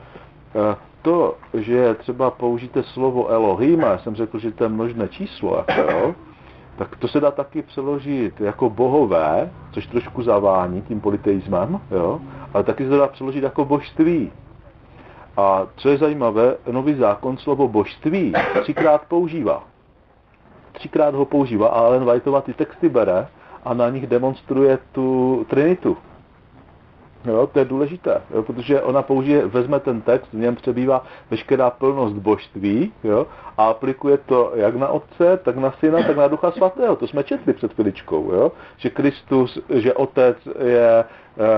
To, že třeba použijete slovo Elohim, já jsem řekl, že to je množné číslo, jako, jo, tak to se dá taky přeložit jako bohové, což trošku zavání tím polyteismem, jo, ale taky se to dá přeložit jako božství. A co je zajímavé, Nový zákon slovo božství třikrát používá. Třikrát ho používá a Ellen Whiteová ty texty bere a na nich demonstruje tu trinitu. Jo, to je důležité, jo, protože ona použije, vezme ten text, v něm přebývá veškerá plnost božství, jo, a aplikuje to jak na Otce, tak na Syna, tak na Ducha Svatého. To jsme četli před chviličkou, jo, že Kristus, že Otec je e,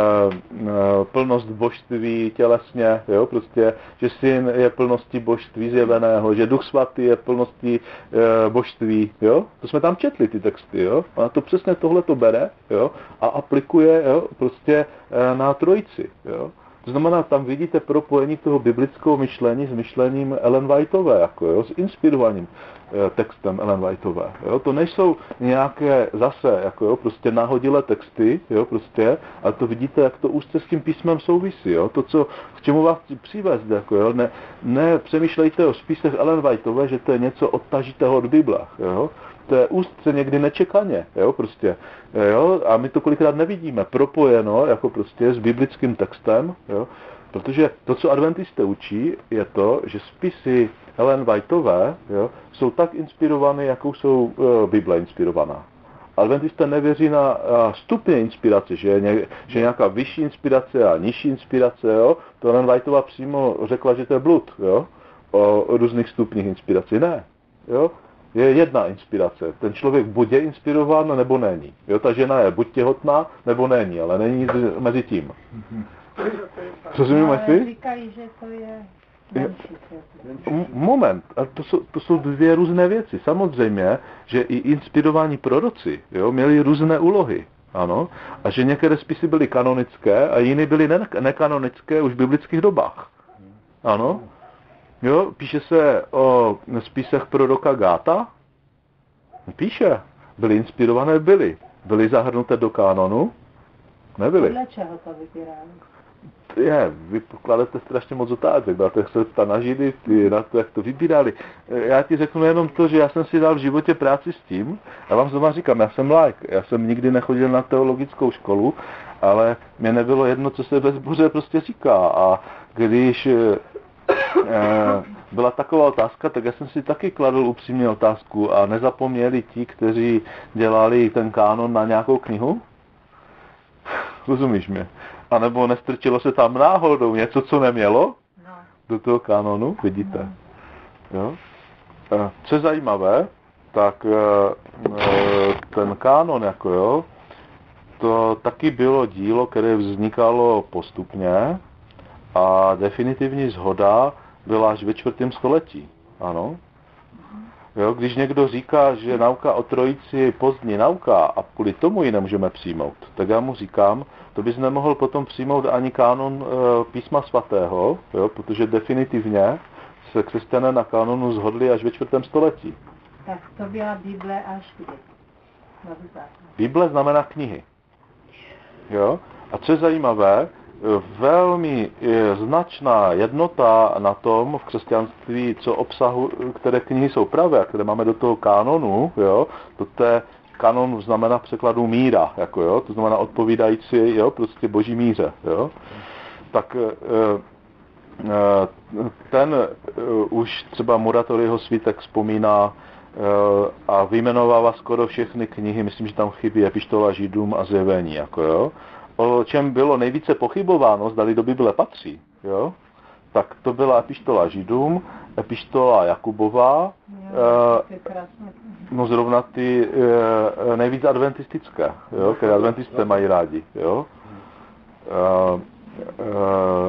e, plnost božství tělesně, jo, prostě, že Syn je plností božství zjeveného, že Duch Svatý je plností e, božství, jo. To jsme tam četli ty texty, jo. Ona to přesně tohle to bere, jo, a aplikuje, jo, prostě e, na trojici. Jo. To znamená, tam vidíte propojení toho biblického myšlení s myšlením Ellen Whiteové, jako, jo, s inspirovaným e, textem Ellen Whiteové. Jo. To nejsou nějaké zase jako, jo, prostě náhodilé texty, jo, prostě, ale to vidíte, jak to úzce s tím písmem souvisí. Jo. To, co, k čemu vás chci přivést, jako, jo. Ne, ne přemýšlejte o spisech Ellen Whiteové, že to je něco odtažitého od Bible. Jo. To je úzce někdy nečekaně, jo, prostě, jo, a my to kolikrát nevidíme, propojeno, jako prostě s biblickým textem, jo, protože to, co adventisté učí, je to, že spisy Ellen Whiteové, jo, jsou tak inspirované, jakou jsou uh, Bible inspirovaná. Adventisté nevěří na uh, stupně inspirace, že je, ně, že je nějaká vyšší inspirace a nižší inspirace, jo, to Ellen Whiteová přímo řekla, že to je blud, jo, o, o různých stupních inspirací, ne, jo. Je jedna inspirace. Ten člověk buď je inspirován, nebo není. Jo, ta žena je buď těhotná, nebo není, ale není nic mezi tím. Rozumíme si? Říkají, že to je menší. Moment, a to jsou, to jsou dvě různé věci. Samozřejmě, že i inspirovaní proroci, jo, měli různé úlohy. Ano, a že některé spisy byly kanonické a jiné byly ne- nekanonické už v biblických dobách. Ano. Jo, píše se o spisech proroka Gáta. Píše. Byly inspirované, byly. Byly zahrnuté do kanonu? Nebyly. Podle čeho to vybírali? Je, vy pokládáte strašně moc otázek, na to, jak se ptá na Židy, ty, na to, jak to vybírali. Já ti řeknu jenom to, že já jsem si dal v životě práci s tím, a vám znovu říkám, já jsem laik, já jsem nikdy nechodil na teologickou školu, ale mě nebylo jedno, co se ve sboře prostě říká. A když byla taková otázka, tak já jsem si taky kladl upřímně otázku a nezapomněli ti, kteří dělali ten kánon na nějakou knihu? Rozumíš mě? A nebo nestrčilo se tam náhodou něco, co nemělo No. do toho kánonu? Vidíte? Jo? Co je zajímavé, tak ten kánon, jako jo, to taky bylo dílo, které vznikalo postupně a definitivní shoda byla až ve čtvrtém století. Ano. Jo, když někdo říká, že nauka o trojici je pozdní nauka a kvůli tomu ji nemůžeme přijmout, tak já mu říkám, to bys nemohl potom přijmout ani kánon e, písma svatého, jo, protože definitivně se křesťané na kánonu shodli až ve čtvrtém století. Tak to byla Bible až kdy? Nový zákon. Bible znamená knihy. Jo? A co je zajímavé, velmi značná jednota na tom v křesťanství, co obsahu, které knihy jsou pravé, které máme do toho kanonu, jo, to té kanon znamená v překladu míra, jako jo, to znamená odpovídající, jo, prostě boží míře, jo. Tak ten už třeba Muratoriho svítek vzpomíná a vyjmenovává skoro všechny knihy, myslím, že tam chybí epištola Židům a Zjevení, jako jo. O čem bylo nejvíce pochybováno, zdali do Bible patří, jo? Tak to byla epištola Židům, epištola Jakubová, Jo, e, no zrovna ty e, nejvíc adventistické, jo? Které adventisté mají rádi. Jo? E, e,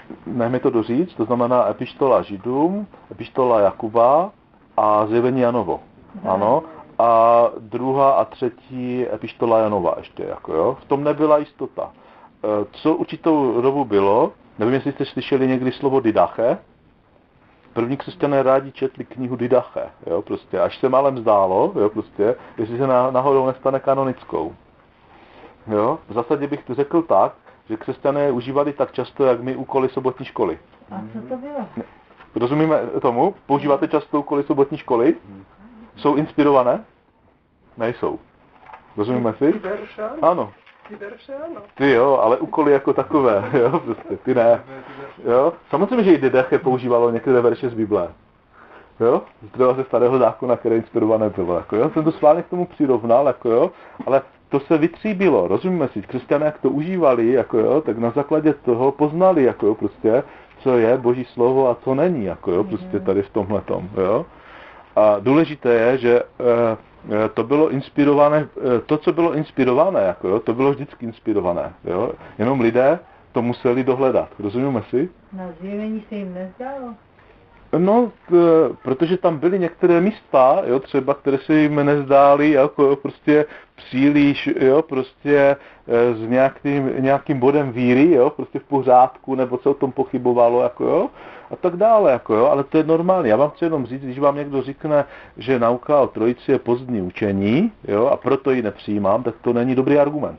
nech mi to doříct, to znamená epištola Židům, epištola Jakuba a zjevení Janovo. Ano. A druhá a třetí epištola Janova ještě, jako jo. V tom nebyla jistota. Co určitou dobu bylo, nevím, jestli jste slyšeli někdy slovo didache. První křesťané rádi četli knihu Didache, jo, prostě, až se málem zdálo, jo, prostě, jestli se náhodou nestane kanonickou. Jo, v zásadě bych to řekl tak, že křesťané užívali tak často, jak my úkoly sobotní školy. A co to bylo? Rozumíme tomu? Používáte často úkoly sobotní školy? Jsou inspirované? Nejsou. Rozumíme si? Ano. Ty jo, ale úkoly jako takové, jo, prostě, ty ne. Jo? Samozřejmě, že i Didache používalo některé verše z Bible. Jo? Zdroje ze starého zákona, které inspirované bylo, jako jo. Jsem to schválně k tomu přirovnal, jako jo, ale to se vytříbilo, rozumíme si, křesťané, jak to užívali, jako jo, tak na základě toho poznali, jako jo, prostě, co je Boží slovo a co není, jako jo, prostě tady v tomhletom, jo. A důležité je, že e, to bylo inspirované, e, to, co bylo inspirované, jako jo, to bylo vždycky inspirované, jo. Jenom lidé to museli dohledat, rozumíme si? Na zjevení se jim nezdálo? No, t, protože tam byly některé místa, jo, třeba, které se jim nezdály, jako jo, prostě příliš, jo, prostě e, s nějakým, nějakým bodem víry, jo, prostě v pořádku, nebo se o tom pochybovalo, jako jo, a tak dále, jako jo, ale to je normální. Já vám chci jenom říct, když vám někdo řekne, že nauka o trojici je pozdní učení, jo, a proto ji nepřijímám, tak to není dobrý argument.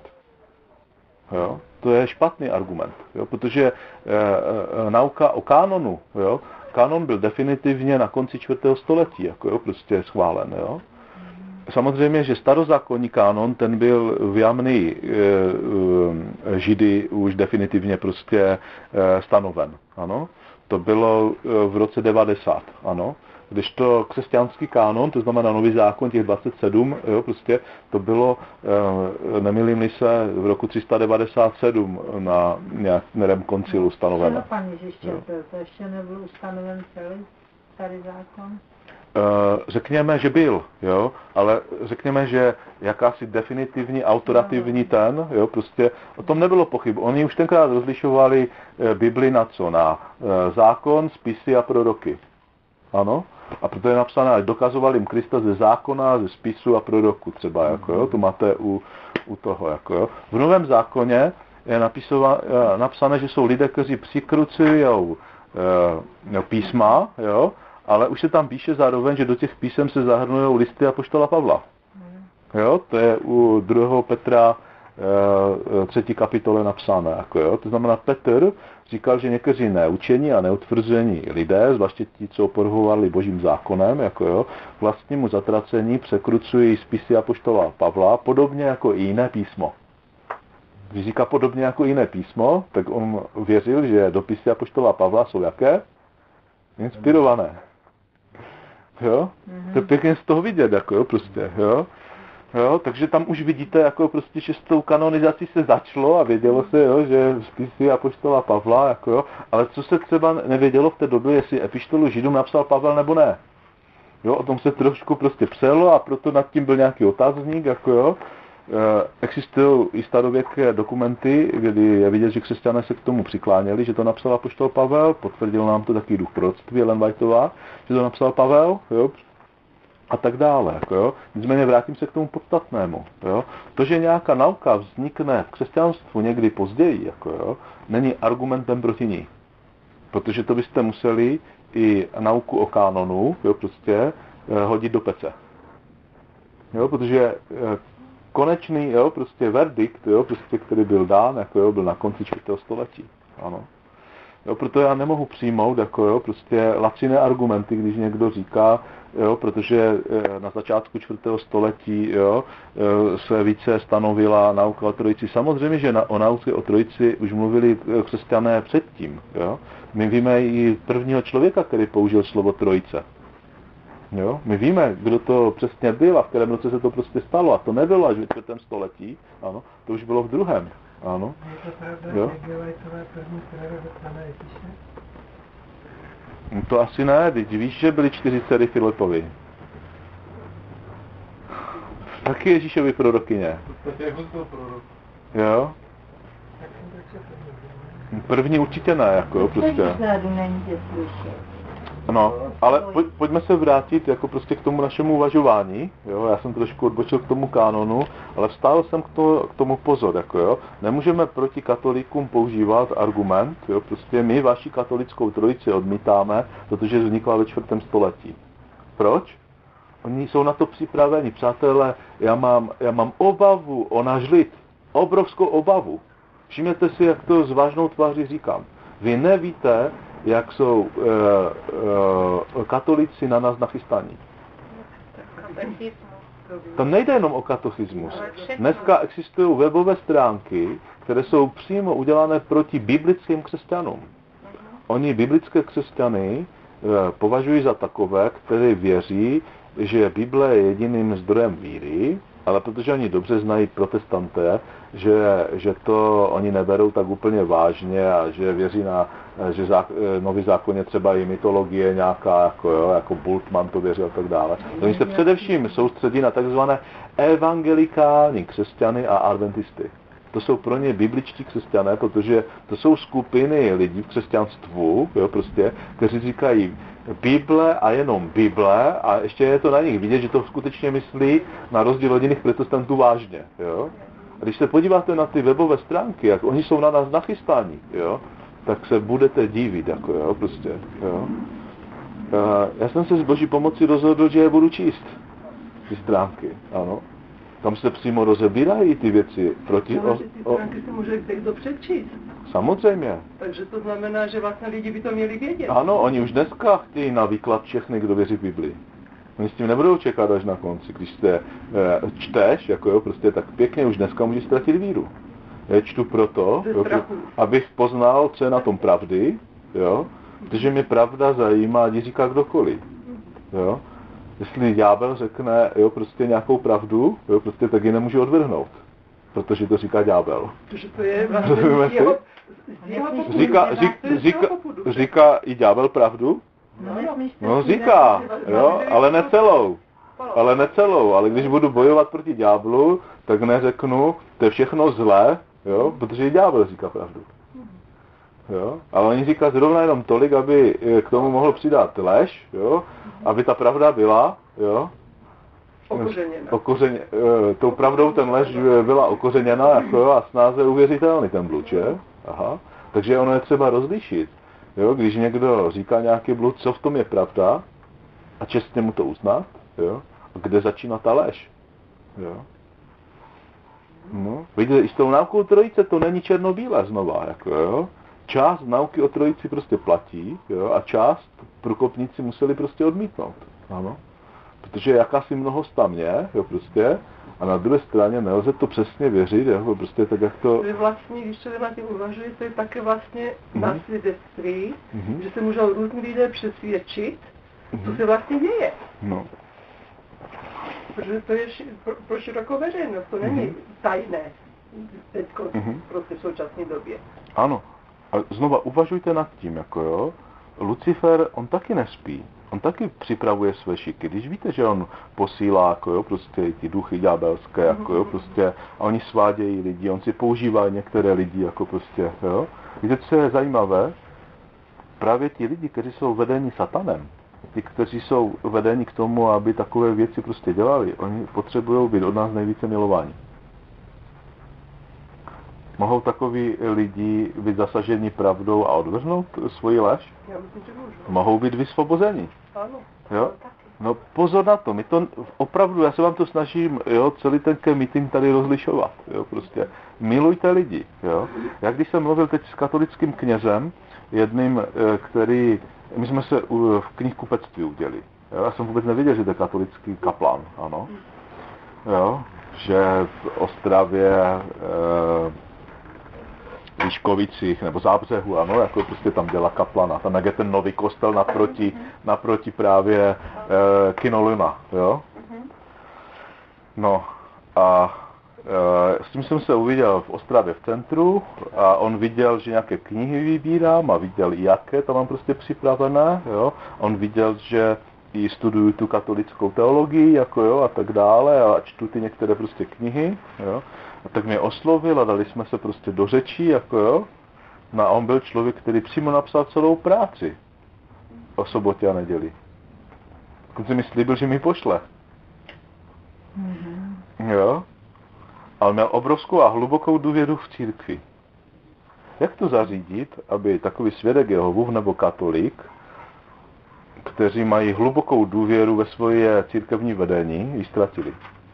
Jo, to je špatný argument, jo, protože e, e, nauka o kánonu, jo, kanon byl definitivně na konci čtvrtého století, jako jo, prostě schválen, jo. Samozřejmě, že starozákonní kánon, ten byl vyjamný e, e, Židy už definitivně prostě e, stanoven, ano. To bylo e, v roce devadesát, ano. Když to křesťanský kánon, to znamená nový zákon, těch dvacet sedm, jo, prostě to bylo, e, nemýlím-li se, v roku tři sta devadesát sedm na nějakém koncilu stanoveno. Co pan Ježíš četl? To ještě nebyl ustanoven celý starý zákon? Řekněme, že byl, jo, ale řekněme, že jakási definitivní, autoritativní ten, jo, prostě o tom nebylo pochyb. Oni už tenkrát rozlišovali Bibli na co? Na zákon, spisy a proroky. Ano? A proto je napsané, ať dokazovali jim Krista ze zákona, ze spisu a proroku třeba, jako jo, to máte u, u toho, jako jo. V Novém zákoně je napisova, napsané, že jsou lidé, kteří přikrucují e, písma, jo, ale už se tam píše zároveň, že do těch písem se zahrnují listy apoštola Pavla. Jo, to je u druhého Petra e, třetí kapitole napsané. Jako jo. To znamená, Petr říkal, že někteří neučení a neutvrzení lidé, zvláště ti, co opovrhovali Božím zákonem, jako jo, vlastnímu zatracení překrucují spisy apoštola Pavla, podobně jako i jiné písmo. Když říká podobně jako jiné písmo, tak on věřil, že dopisy apoštola Pavla jsou jaké? Inspirované. Jo? Mm-hmm. To je pěkně z toho vidět, jako jo, prostě, jo. Jo, takže tam už vidíte, jako prostě, že s tou kanonizací se začalo a vědělo se, jo, že spisy apoštola Pavla, jako jo, ale co se třeba nevědělo v té době, jestli epištolu Židům napsal Pavel nebo ne. Jo, o tom se trošku prostě přelo a proto nad tím byl nějaký otázník, jako jo. E, existují i starověké dokumenty, kdy je vidět, že křesťané se k tomu přikláněli, že to napsal apoštol Pavel, potvrdil nám to taky duch proroctví Ellen Whiteová, že to napsal Pavel, jo, a tak dále, jako jo. Nicméně vrátím se k tomu podstatnému, jo. To, že nějaká nauka vznikne v křesťanstvu někdy později, jako jo, není argumentem proti ní. Protože to byste museli i nauku o kánonu, jo, prostě eh, hodit do pece. Jo, protože eh, konečný, jo, prostě verdikt, jo, prostě, který byl dán, jako jo, byl na konci čtvrtého století. Ano. Jo, proto já nemohu přijmout, jako jo, prostě laciné argumenty, když někdo říká, jo, protože na začátku čtvrtého století, jo, se více stanovila nauka o trojici. Samozřejmě, že na, o nauce o trojici už mluvili křesťané předtím. Jo. My víme i prvního člověka, který použil slovo trojice. Jo? My víme, kdo to přesně byl a v kterém roce se to prostě stalo. A to nebylo až v čtvrtém století, ano, to už bylo v druhém. Ano. Je to pravda, jo? že dělají tvoje první prorok pana Ježíše? No to asi ne, teď víš, že byly čtyři dcery Filipovi. Taky Ježíšovi prorokyně. V podstatě jako byl prorok. Jo? Tak jsem to četl. První určitě ne, jako jo, prostě. Vzadu není tě slyšet. No, ale poj, pojďme se vrátit jako prostě k tomu našemu uvažování, jo, já jsem trošku odbočil k tomu kánonu, ale vstál jsem k, to, k tomu pozor, jako jo, nemůžeme proti katolíkům používat argument, jo, prostě my vaši katolickou trojici odmítáme, protože vznikla ve čtvrtém století. Proč? Oni jsou na to připraveni, přátelé, já mám, já mám obavu o náš lid, obrovskou obavu. Všimněte si, jak to s vážnou tváří říkám. Vy nevíte, jak jsou e, e, katolíci na nás nachystaní. To nejde jenom o katechismus. Dneska existují webové stránky, které jsou přímo udělané proti biblickým křesťanům. Oni biblické křesťany e, považují za takové, které věří, že Bible je jediným zdrojem víry, ale protože oni dobře znají protestanté, že, že to oni neberou tak úplně vážně a že věří na, že zá, nový zákon je třeba i mytologie nějaká, jako, jo, jako Bultmann to věří a tak dále. Oni se především soustředí na takzvané evangelikální křesťany a adventisty. To jsou pro ně bibličtí křesťané, protože to jsou skupiny lidí v křesťanstvu, jo, prostě, kteří říkají Bible a jenom Bible a ještě je to na nich vidět, že to skutečně myslí na rozdíl od jiných protestantů vážně. Jo. A když se podíváte na ty webové stránky, jak oni jsou na nás nachystáni, jo, tak se budete divit, jako jo, prostě, jo. Já jsem se s Boží pomocí rozhodl, že je budu číst, ty stránky, ano. Tam se přímo rozebírají ty věci proti... Ale ty stránky si může někdo přečíst. Samozřejmě. Takže to znamená, že vlastně lidi by to měli vědět. Ano, oni už dneska chtějí na výklad všechny, kdo věří v Biblii. Oni s tím nebudou čekat až na konci. Když se e, čteš, jako jo, prostě tak pěkně, už dneska můžeš ztratit víru. Já čtu proto, jo, pro, abych poznal, co je na tom pravdy, jo, protože mě pravda zajímá, ať říká kdokoliv, jo. Jestli ďábel řekne, jo, prostě nějakou pravdu, jo, prostě tak ji nemůže odvrhnout, protože to říká ďábel. Protože to je vlastně z jeho, z jeho popudu. Říká, řík, říká, říká i ďábel pravdu? No, no říká, jo, ale ne celou. Ale ne celou, ale když budu bojovat proti ďáblu, tak neřeknu, to je všechno zlé, jo, protože i ďábel říká pravdu. Jo? Ale oni říká zrovna jenom tolik, aby k tomu mohl přidat lež, jo? Aby ta pravda byla, jo? Okořeněna. Okořeně, e, tou pravdou ten lež byla okořeněna, jako, jo, a snáze uvěřitelný ten blud, že? Aha. Takže ono je třeba rozlišit, jo? Když někdo říká nějaký blud, co v tom je pravda, a čestně mu to uznat, jo? A kde začíná ta lež, jo? No, vidíte, i s tou náukou trojice to není černobílé znova, jako, jo? Část nauky o trojici prostě platí, jo, a část průkopníci museli prostě odmítnout, ano. Protože jakási mnohost tam je, jo, prostě, a na druhé straně nelze to přesně věřit, jo, prostě tak, jak to... To je vlastně, když se na tím uvažuje, to je také vlastně mm-hmm. na svědectví, mm-hmm. že se můžou různí lidé přesvědčit, mm-hmm. co se vlastně děje. No. Protože to je ši, pro, pro širokou veřejnost, to není mm-hmm. tajné teďko, mm-hmm. prostě v současné době. Ano. A znova uvažujte nad tím, jako jo, Lucifer, on taky nespí, on taky připravuje své šiky, když víte, že on posílá, jako jo, prostě ty duchy ďábelské, jako jo, prostě, a oni svádějí lidi, on si používá některé lidi, jako prostě, jo. Víte, co je zajímavé? Právě ti lidi, kteří jsou vedeni satanem, ti, kteří jsou vedeni k tomu, aby takové věci prostě dělali, oni potřebují být od nás nejvíce milováni. Mohou takoví lidi být zasaženi pravdou a odvrhnout svoji lež? Já myslím, že můžu. Mohou být vysvobozeni. Ano. Jo? No pozor na to, my to opravdu, já se vám to snažím, jo, celý ten meeting tady rozlišovat, jo, prostě. Milujte lidi, jo. Já když jsem mluvil teď s katolickým knězem, jedným, který, my jsme se v knihkupectví udělali, jo, já jsem vůbec nevěděl, že to je katolický kaplan, ano, jo, že v Ostravě, e, Liškovicích nebo Zábřehu, ano, jako prostě tam dělá kaplana. Tam jak je ten nový kostel naproti, naproti právě e, Kinolima, jo. No a e, s tím jsem se uviděl v Ostravě v centru a on viděl, že nějaké knihy vybírám a viděl, jaké tam mám prostě připravené, jo. On viděl, že i studuju tu katolickou teologii, jako jo, a tak dále a čtu ty některé prostě knihy, jo. A tak mě oslovil a dali jsme se prostě do řečí, jako jo. No a on byl člověk, který přímo napsal celou práci o sobotě a neděli. Dokonce mi slíbil, že mi pošle. Mm-hmm. Jo? Ale měl obrovskou a hlubokou důvěru v církvi. Jak to zařídit, aby takový svědek Jehovův nebo katolík, kteří mají hlubokou důvěru ve svoje církevní vedení, ji ztratili?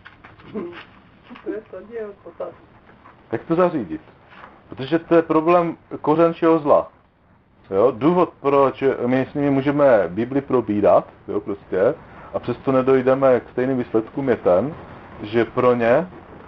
To je to děl, Jak to zařídit? Protože to je problém kořen všeho zla. Jo? Důvod, proč my s nimi můžeme Bibli probírat, jo, prostě, a přesto nedojdeme k stejným výsledkům, je ten, že pro ně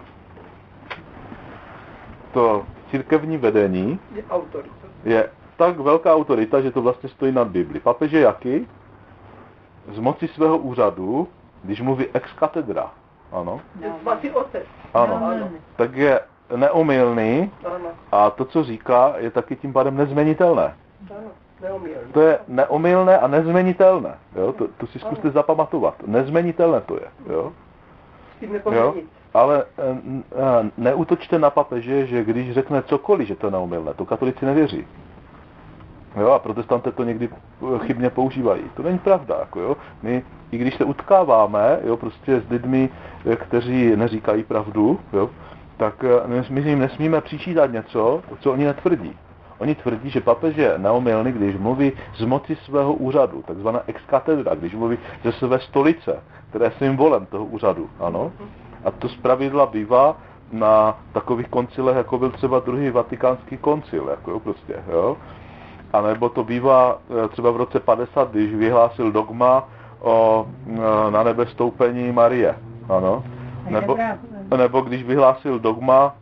to církevní vedení je autorita. Je tak velká autorita, že to vlastně stojí nad Bibli. Papež je jaký? Z moci svého úřadu, když mluví ex cathedra, ano. Je svatý otec. Ano. Ano. Tak je neomylný Ano. a to, co říká, je taky tím pádem nezměnitelné. Ano. Neomylné. To je neomylné a nezměnitelné. Jo? To, to si zkuste ano. zapamatovat. Nezměnitelné to je. Jo? S tím nepovedí nic. Ale e, neútočte na papeže, že když řekne cokoliv, že to je neomylné, to katolici nevěří. Jo, a protestanté to někdy chybně používají. To není pravda. Jako, jo. My, i když se utkáváme jo, prostě s lidmi, kteří neříkají pravdu, jo, tak my jim nesmíme přičítat něco, co oni netvrdí. Oni tvrdí, že papež je neomylný, když mluví z moci svého úřadu, takzvaná ex cathedra, když mluví ze své stolice, která je symbolem toho úřadu. Ano? A to zpravidla bývá na takových koncilech, jako byl třeba druhý vatikánský koncil, jako jo, prostě, jo. A nebo to bývá třeba v roce padesát, když vyhlásil dogma o na nebe stoupení Marie, ano. Nebo, nebo když vyhlásil dogma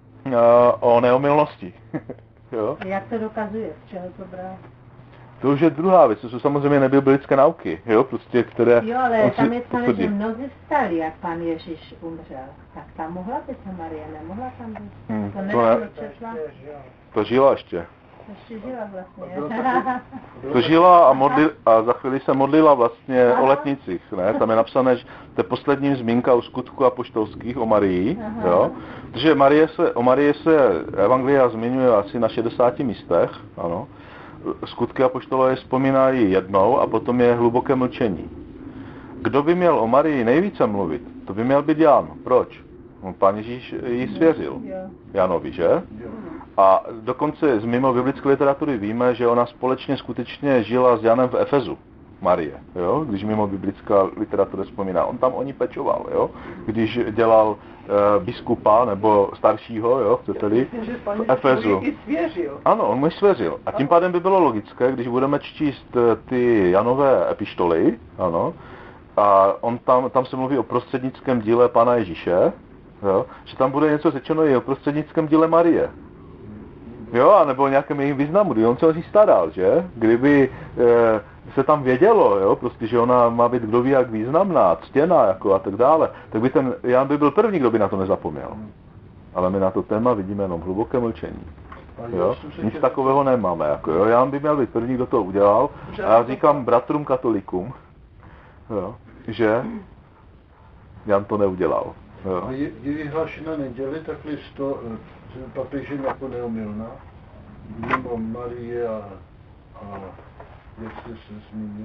o neomylnosti. Jo? Jak to dokazuje, z čeho to brát? To už je druhá věc, to jsou samozřejmě nebiblické nauky, jo, prostě, které... Jo, ale tam je psané, že mnozí vstali, jak pan Ježíš umřel. Tak tam mohla být Marie, nemohla tam být. Hmm, to to ne... četla. To žila ještě. Ještě žila vlastně. To žila a, modli, a za chvíli se modlila vlastně Aha. o letnicích, ne? Tam je napsané, že to je poslední zmínka o skutku apoštolských o Marii, Aha. jo. Protože Marie se, o Marie se Evangelia zmiňuje asi na šedesáti místech, ano. Skutky apoštolové vzpomínají jednou a potom je hluboké mlčení. Kdo by měl o Marii nejvíce mluvit, to by měl být Jan. Proč? No, Pán Ježíš ji svěřil Janovi, že? A dokonce z mimo biblické literatury víme, že ona společně skutečně žila s Janem v Efezu, Marie, jo? Když mimo biblická literatura vzpomíná. On tam o ní pečoval, jo? Když dělal e, biskupa nebo staršího, jo, chcete-li, v Efezu. Ano, on mu ji svěřil. A tím pádem by bylo logické, když budeme číst ty Janové epištoly, ano, a on tam, tam se mluví o prostřednickém díle Pána Ježíše, jo, že tam bude něco řečeno i o prostřednickém díle Marie. Jo, anebo o nějakém jejím významu, kdy on se o ní staral, že? Kdyby e, se tam vědělo, jo, prostě, že ona má být kdo ví jak významná, ctěná, jako a tak dále, tak by ten Jan by byl první, kdo by na to nezapomněl. Ale my na to téma vidíme jenom hluboké mlčení. Jo? Nic takového nemáme, jako jo. Jan by měl být první, kdo to udělal. A já říkám bratrům katolíkům, jo, že Jan to neudělal. Jo. A je, je vyhlášena neděli takhle sto papežem jako neomylná, mimo Marie a, a jak jste se zmínil?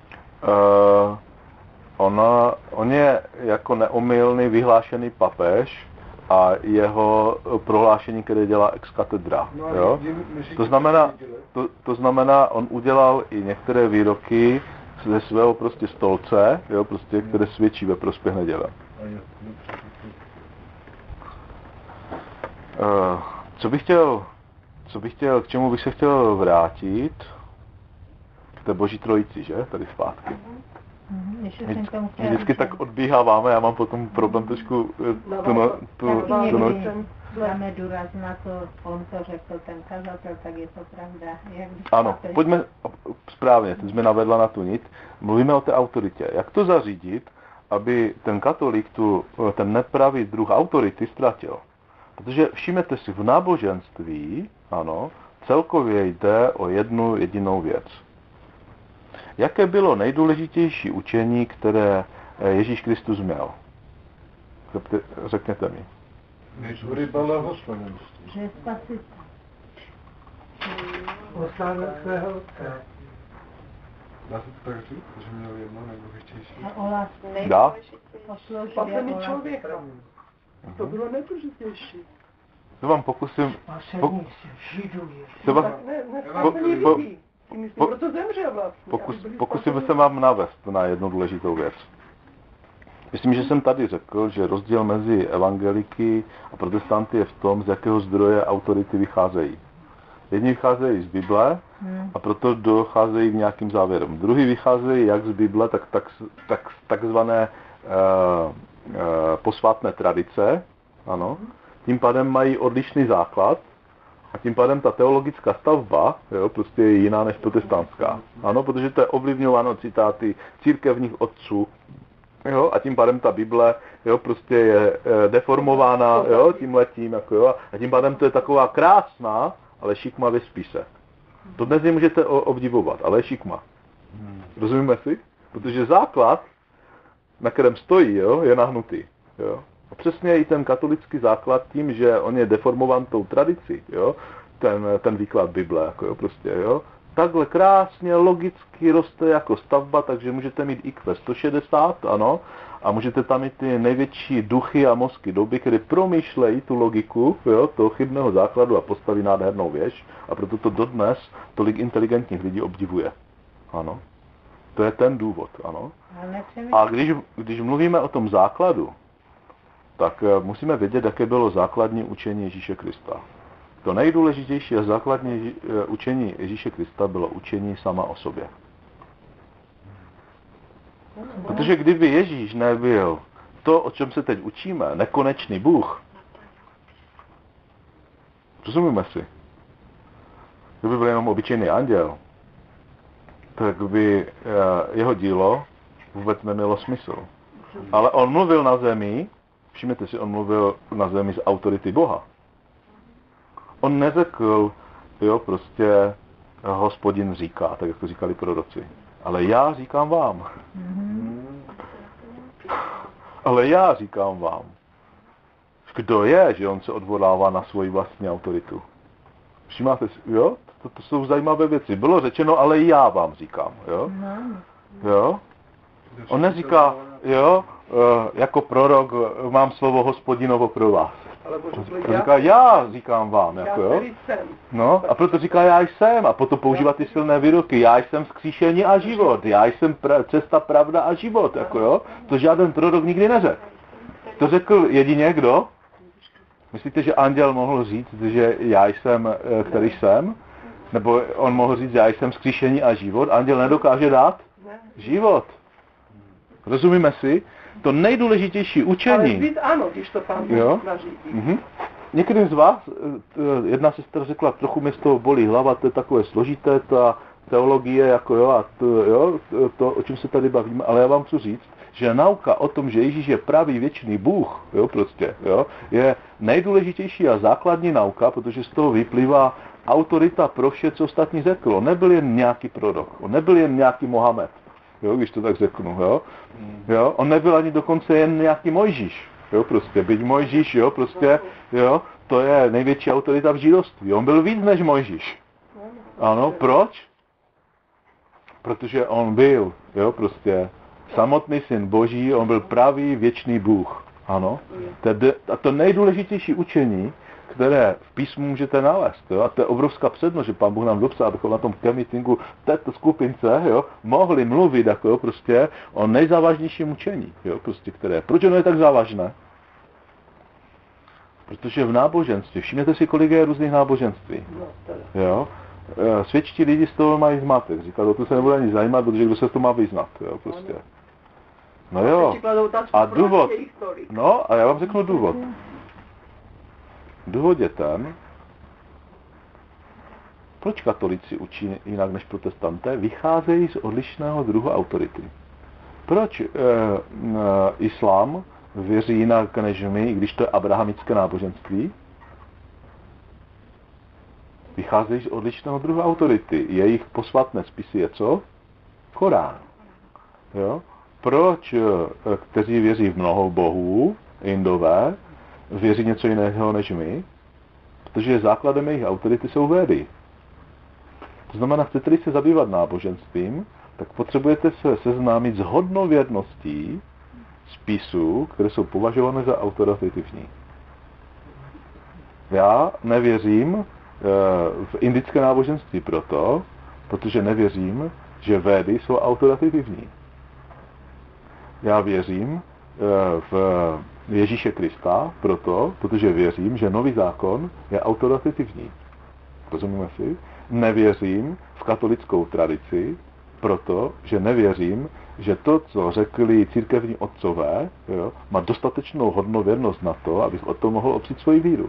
Uh, ona, on je jako neomylný vyhlášený papež a jeho prohlášení, které dělá ex cathedra. No, jo? To znamená, to, to znamená, on udělal i některé výroky ze svého prostě stolce, jo, prostě, které svědčí ve prospěch neděle. Uh, co bych chtěl, co bych chtěl, k čemu bych se chtěl vrátit, k té Boží trojici, že, tady zpátky. Mm, my, my vždycky tak odbíháváme, já mám potom problém trošku tu, no, tu, tu, tu noc. Dáme důraz na to, on to řekl, ten kazatel, tak je to pravda. Jak ano, papež... pojďme, správně, teď jsme navedla na tu nit, mluvíme o té autoritě. Jak to zařídit, aby ten katolík tu, ten nepravý druh autority ztratil? Protože všimněte si, v náboženství, ano, celkově jde o jednu jedinou věc. Jaké bylo nejdůležitější učení, které Ježíš Kristus měl? Řekněte mi. Vyrybala hospodinství. Že je spasitel. Oslavil svého otce. Dá se to tak říct, že měl jedno nejdůležitější? A o lásku. Dá? Posloužil Spasení o lásku. člověka. To bylo nejdůležitější. To vám pokusím... Po, Spasení se Židů je. to vám, Tak ne, ne po, spasení po, lidí. Tím myslím, po- proto zemřel vlastně. pokus, aby byli pokusím spaseni. se vám navést na jednu důležitou věc. Myslím, že jsem tady řekl, že rozdíl mezi evangeliky a protestanty je v tom, z jakého zdroje autority vycházejí. Jedni vycházejí z Bible a proto docházejí k nějakým závěrům. Druhý vycházejí jak z Bible, tak, tak, tak takzvané uh, uh, posvátné tradice. Ano. Tím pádem mají odlišný základ a tím pádem ta teologická stavba, jo, prostě je jiná než protestantská. Ano, protože to je ovlivňováno citáty církevních otců. Jo, a tím pádem ta Bible, jo, prostě je e, deformována, jo, tímhletím, jako jo, a tím pádem to je taková krásná, ale šikma ve spise. To dnes nemůžete o, obdivovat, ale je šikma. Rozumíme si? Protože základ, na kterém stojí, jo, je nahnutý. Jo. A přesně i ten katolický základ tím, že on je deformován tou tradicí, jo, ten, ten výklad Bible, jako jo, prostě, jo, takhle krásně, logicky roste jako stavba, takže můžete mít I Q sto šedesát, ano, a můžete tam mít ty největší duchy a mozky doby, které promýšlejí tu logiku, jo, toho chybného základu a postaví nádhernou věž, a proto to dodnes tolik inteligentních lidí obdivuje. Ano. To je ten důvod, ano. A když, když mluvíme o tom základu, tak musíme vědět, jaké bylo základní učení Ježíše Krista. To nejdůležitější a základní učení Ježíše Krista bylo učení sama o sobě. Protože kdyby Ježíš nebyl to, o čem se teď učíme, nekonečný Bůh, rozumíme si, kdyby byl jenom obyčejný anděl, tak by jeho dílo vůbec nemělo smysl. Ale on mluvil na zemi, všimněte si, on mluvil na zemi z autority Boha. On neřekl, jo, prostě Hospodin říká, tak jak to říkali proroci. Ale já říkám vám. Mm-hmm. Ale já říkám vám. Kdo je, že on se odvolává na svoji vlastní autoritu? Všimáte si, jo? To, to jsou zajímavé věci. Bylo řečeno, ale já vám říkám, jo? Jo? On neříká, jo, jako prorok mám slovo Hospodinovo pro vás. Ale Bože, On říká, já říkám vám, jako jo. No, a proto říká, já jsem, a potom používá ty silné výroky, já jsem vzkříšení a život, já jsem pra, cesta, pravda a život, jako jo. To žádný prorok nikdy neřekl. To řekl jedině kdo? Myslíte, že anděl mohl říct, že já jsem, který jsem? Nebo on mohl říct, já jsem vzkříšení a život? Anděl nedokáže dát život. Rozumíme si? To nejdůležitější učení. Ale víc ano, když to pán Bůh nařídí. Mm-hmm. Některým z vás, jedna sestra řekla, trochu mě z toho bolí hlava, to je takové složité, ta teologie, jako jo, a to, jo, to, o čem se tady bavíme, ale já vám chci říct, že nauka o tom, že Ježíš je pravý věčný Bůh, jo, prostě, jo, je nejdůležitější a základní nauka, protože z toho vyplývá autorita pro vše, co ostatní řekl. On nebyl jen nějaký prorok, on nebyl jen nějaký Mohamed. Jo, když to tak řeknu, jo. Jo, on nebyl ani dokonce jen nějaký Mojžíš, jo, prostě, byť Mojžíš, jo, prostě, jo, to je největší autorita v židovství. On byl víc než Mojžíš. Ano, proč? Protože on byl, jo, prostě, samotný syn Boží, on byl pravý věčný Bůh. Ano. A to nejdůležitější učení, které v písmu můžete nalézt. Jo? A to je obrovská přednost, že Pán Bůh nám dopsal, abychom na tom meetingu této skupince, jo, mohli mluvit jako, jo, prostě, o nejzávažnějším učení, jo, prostě, které. Proč ono je tak závažné? Protože v náboženství, všimněte si, kolik je různých náboženství. Jo? Svědčtí lidi z toho mají zmatek. Říkají, o to se nebude ani zajímat, protože kdo se to má vyznat. Jo, prostě. No jo. A důvod. No a já vám řeknu důvod. Důvod je ten, proč katolíci učí jinak než protestanté, vycházejí z odlišného druhu autority. Proč e, e, islám věří jinak než my, když to je abrahamické náboženství? Vycházejí z odlišného druhu autority. Jejich posvátné spisy je co? Korán. Jo? Proč, e, kteří věří v mnoho bohů, Indové, věří něco jiného než my? Protože základem jejich autority jsou Védy. To znamená, chcete-li se zabývat náboženstvím, tak potřebujete se seznámit s hodnověrností spisů, které jsou považované za autoritativní. Já nevěřím v indické náboženství proto, protože nevěřím, že Védy jsou autoritativní. Já věřím v Ježíše Krista proto, protože věřím, že nový zákon je autoritativní. Rozumíme si? Nevěřím v katolickou tradici proto, že nevěřím, že to, co řekli církevní otcové, jo, má dostatečnou hodnověrnost na to, abych o tom mohl opřít svoji víru.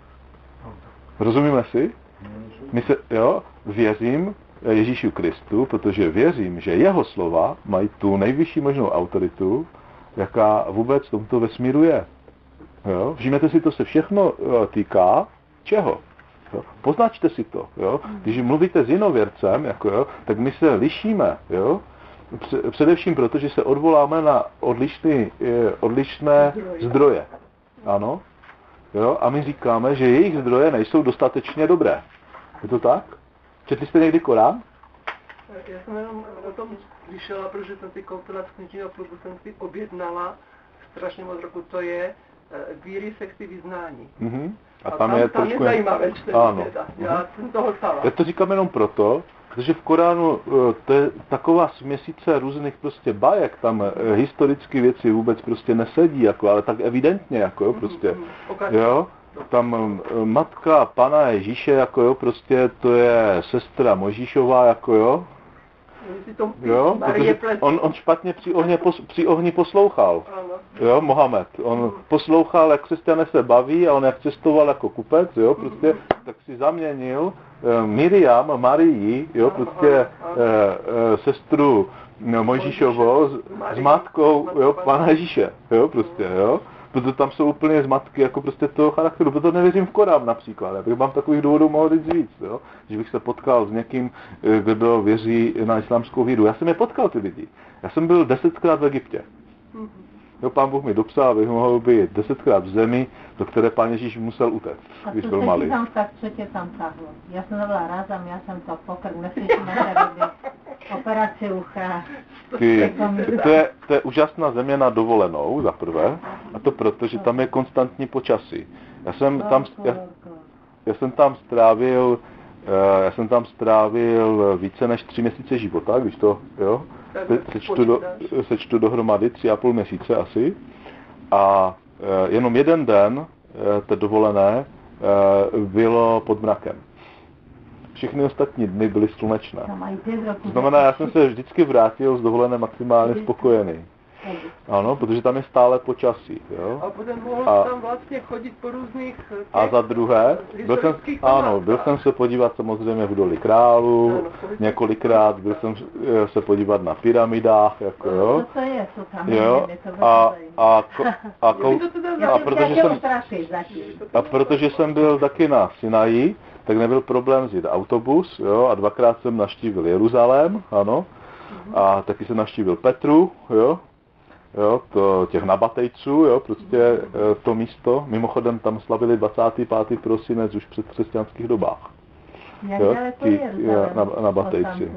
Rozumíme si? My se, jo, věřím Ježíšu Kristu, protože věřím, že jeho slova mají tu nejvyšší možnou autoritu, jaká vůbec v tomto vesmíru je. Jo? Všimněte si, to se všechno jo, týká čeho? Jo? Poznačte si to. Jo? Když mluvíte s jinověrcem, jako, jo, tak my se lišíme. Jo? Především proto, že se odvoláme na odlišný, odlišné zdroje. Ano? Jo? A my říkáme, že jejich zdroje nejsou dostatečně dobré. Je to tak? Četli jste někdy Korán? Já jsem jenom o tom slyšela, protože jsem si koupila z knižního klubu, jsem si objednala strašně moc roku, to je víry, sexy, vyznání. Mm-hmm. A, A tam, tam, je tam trošku... je zajímavé čtení. Ano. Já Mm-hmm. jsem toho stala. Já to říkám jenom proto, protože v Koránu to je taková směsice různých prostě bajek, tam historické věci vůbec prostě nesedí, jako, ale tak evidentně, jako jo, prostě, jo, tam matka Pana Ježíše, jako jo, prostě to je sestra Mojžíšová, jako jo, jo, protože on, on špatně při ohni, pos, při ohni poslouchal, jo, Mohamed, on poslouchal, jak křesťané se baví a on jak cestoval jako kupec, jo, prostě, tak si zaměnil eh, Miriam, Marii, jo, prostě eh, eh, sestru no, Mojžíšovou s, s matkou, jo, Pana Ježíše, jo, prostě, jo. Protože tam jsou úplně zmatky jako prostě toho charakteru, proto nevěřím v Korán například. Já bych mám takových důvodů mohl říct víc, jo? Že bych se potkal s někým, kdo věří na islámskou víru. Já jsem je potkal ty lidi. Já jsem byl desetkrát v Egyptě. Jo, Pán Bůh mi dopsal, abych mohl být desetkrát v zemi, do které Pán Ježíš musel utéct, když byl malý. A tak, co tě tam tahlo? Já jsem byla razem, já jsem to pokrm, neslyšíme se operaci ucha. Ty, to, je, to je úžasná země na dovolenou, za prvé, a to proto, že tam je konstantní počasí. Já jsem tam, já, já jsem tam strávil, já jsem tam strávil více než tři měsíce života, když to, jo, sečtu, do, sečtu dohromady tři a půl měsíce asi. A jenom jeden den té dovolené bylo pod mrakem. Všechny ostatní dny byly slunečné. To znamená, já jsem se vždycky vrátil z dovolené maximálně spokojený. Ano, protože tam je stále počasí. Jo? A potom mohl a, tam vlastně chodit po různých... Těch, a za druhé, byl jsem, ano, byl jsem se podívat samozřejmě v Doli Králů, ano, několikrát byl jsem se podívat na pyramidách, jako jo. Co to je, co tam jo? je, a, a, a, a, a, protože jsem, a protože jsem byl taky na Sinaji, tak nebyl problém vzít autobus, jo, a dvakrát jsem navštívil Jeruzalém, ano, a taky jsem navštívil Petru, jo, jo, to, těch nabatejců, jo, prostě to místo. Mimochodem tam slavili dvacátého pátého prosinec už před křesťanských dobách. Jak jo, daleko je na, nabatejci.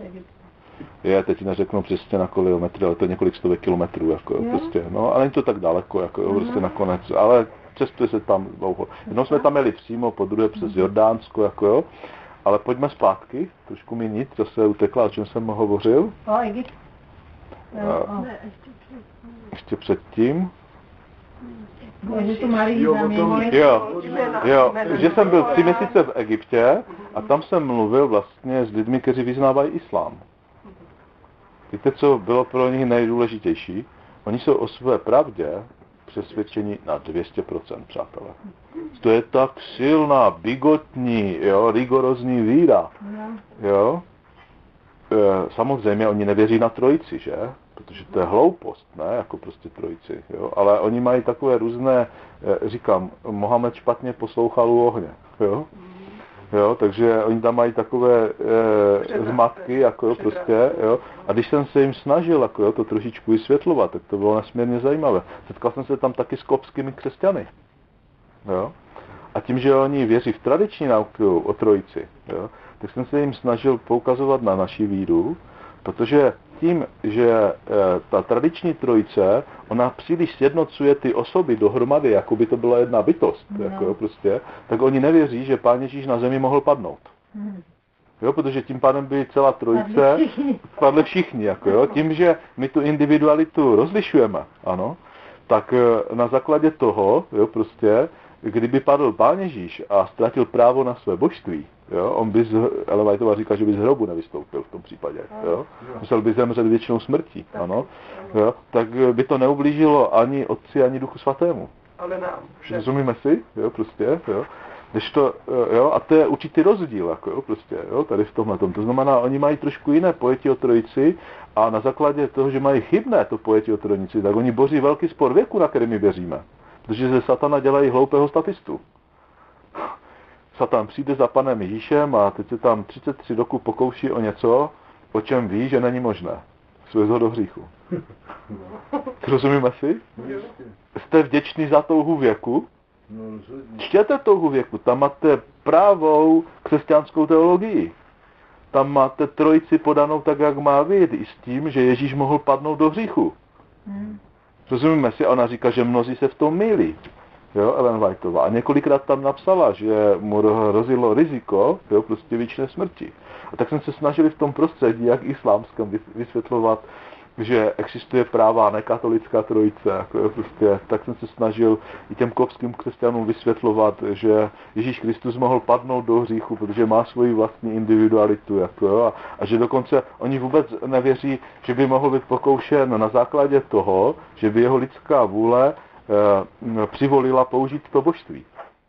Je, teď neřeknu přesně na kilometry, ale to je několik stovek kilometrů, jako jo? Prostě, no, ale není to tak daleko, jako jo, prostě nakonec, ale cestuje se tam dlouho. Jednou jsme tam jeli přímo, po druhé přes Jordánsko, jako jo, ale pojďme zpátky, trošku mi nic, zase utekla, o čem jsem hovořil. O Egypt. A, ještě předtím. Že tu Marii zaměnili. Jo, jo, že jsem byl tři měsíce v Egyptě a tam jsem mluvil vlastně s lidmi, kteří vyznávají islám. Víte, co bylo pro nich nejdůležitější? Oni jsou o své pravdě přesvědčení na dvě stě procent, přátelé. To je tak silná, bigotní, jo, rigorózní víra. Jo? E, samozřejmě oni nevěří na trojici, že? Protože to je hloupost, ne? Jako prostě trojici, jo? Ale oni mají takové různé, e, říkám, Mohamed špatně poslouchal u ohně, jo? Jo, takže oni tam mají takové e, zmatky, jako jo, prostě, jo. A když jsem se jim snažil, jako jo, to trošičku vysvětlovat, tak to bylo nesmírně zajímavé. Setkal jsem se tam taky s koptskými křesťany, jo. A tím, že oni věří v tradiční nauku o trojici, jo, tak jsem se jim snažil poukazovat na naši víru, protože tím, že e, ta tradiční trojice, ona příliš sjednocuje ty osoby dohromady, jako by to byla jedna bytost, no. jako jo, prostě, tak oni nevěří, že Pán Ježíš na zemi mohl padnout. Hmm. Jo, protože tím pádem by celá trojice padly všichni, jako jo. Tím, že my tu individualitu rozlišujeme, ano, tak na základě toho, jo, prostě, kdyby padl Pán Ježíš a ztratil právo na své božství, jo, on by, z, Ellen Whiteová říká, že by z hrobu nevystoupil v tom případě, jo, musel by zemřet věčnou smrtí, ano, jo, tak by to neublížilo ani Otci, ani Duchu Svatému. Ale nám. Rozumíme si, jo, prostě, jo. Když to, jo, a to je určitý rozdíl, jako jo, prostě, jo, tady v tomhletom. To znamená, oni mají trošku jiné pojetí o trojici a na základě toho, že mají chybné to pojetí o trojici, tak oni boří velký spor věku, na který my věříme. Protože ze satana dělají hloupého statistu. Satan přijde za Panem Ježíšem a teď se tam třicet tři roku pokouší o něco, o čem ví, že není možné. Svést ho do hříchu. Rozumíme si? Jste vděční za touhu věku? Čtěte touhu věku, tam máte pravou křesťanskou teologii. Tam máte trojici podanou tak, jak má být, i s tím, že Ježíš mohl padnout do hříchu. Hmm. Rozumíme si, ona říká, že mnozí se v tom mýlí. Jo, Ellen Whiteová. A několikrát tam napsala, že mu hrozilo riziko, jo, prostě věčné smrti. A tak jsem se snažili v tom prostředí, jak islámském, vysvětlovat, že existuje prává nekatolická trojice, jako prostě, tak jsem se snažil i těm kopským křesťanům vysvětlovat, že Ježíš Kristus mohl padnout do hříchu, protože má svoji vlastní individualitu, jako jo, a, a že dokonce oni vůbec nevěří, že by mohl být pokoušen na základě toho, že by jeho lidská vůle e, přivolila použít to božství.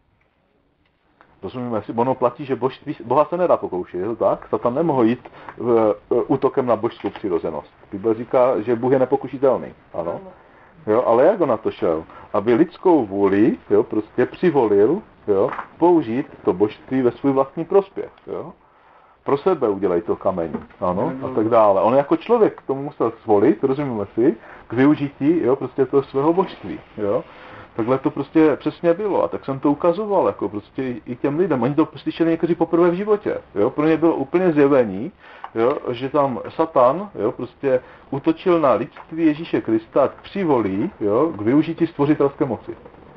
Rozumíme si, ono platí, že božství, Boha se nedá pokoušet, je to tak? Satan nemohl jít v, útokem na božskou přirozenost. Bible říká, že Bůh je nepokušitelný, ano. Jo, ale jak on na to šel? Aby lidskou vůli, jo, prostě přivolil, jo, použít to božství ve svůj vlastní prospěch, jo. Pro sebe udělej to kamení, ano, a tak dále. On jako člověk k tomu musel svolit, rozumíme si, k využití, jo, prostě toho svého božství, jo. Takhle to prostě přesně bylo a tak jsem to ukazoval jako prostě i těm lidem. Oni to slyšeli někteří poprvé v životě. Jo? Pro ně bylo úplně zjevení, jo? Že tam Satan, jo? prostě útočil na lidství Ježíše Krista k přivolí, jo? K využití stvořitelské moci.